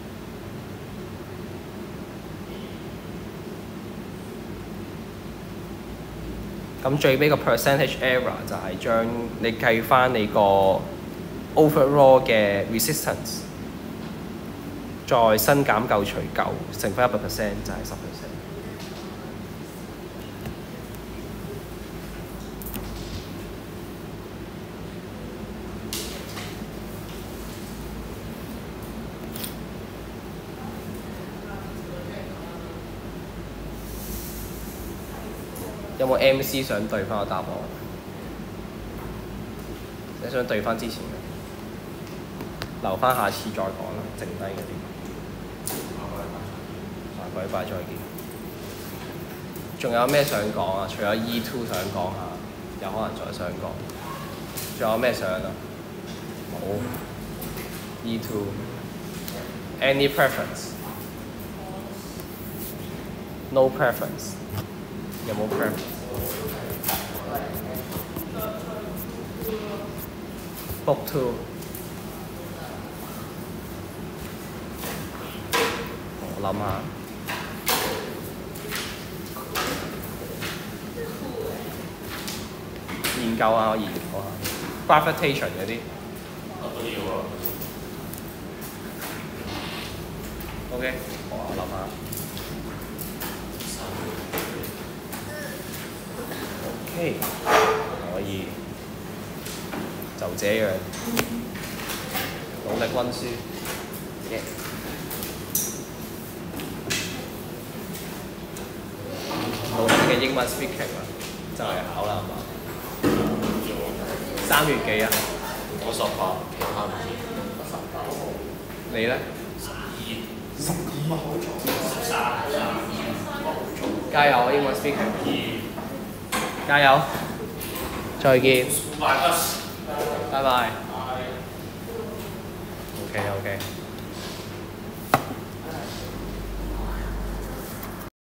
咁最尾個 percentage error 就係將你計翻你個 overall 嘅 resistance， 再新減舊除舊，乘翻100%就係10%。有冇 MC 想對翻個答案？你想對翻之前嘅，留翻下次再講啦，剩低嗰啲。下個禮拜再見。 仲有咩想講啊？除咗 E2 想講下，有可能再想講。仲有咩想啊？冇。E2。Any preference? No preference. 有冇 preference? Book 2。我諗下。研究下，我研究下 gravitation 嗰啲。 我都要啊。 OK， 我諗下。OK， 可以。就這樣，努力温書。Yeah. 努力嘅英文 speaking 啊，就嚟考啦，係嘛？3月幾啊？ 我18，其他唔知。 你咧？12。加油，英文 speaking。加油！再見。拜拜。OK。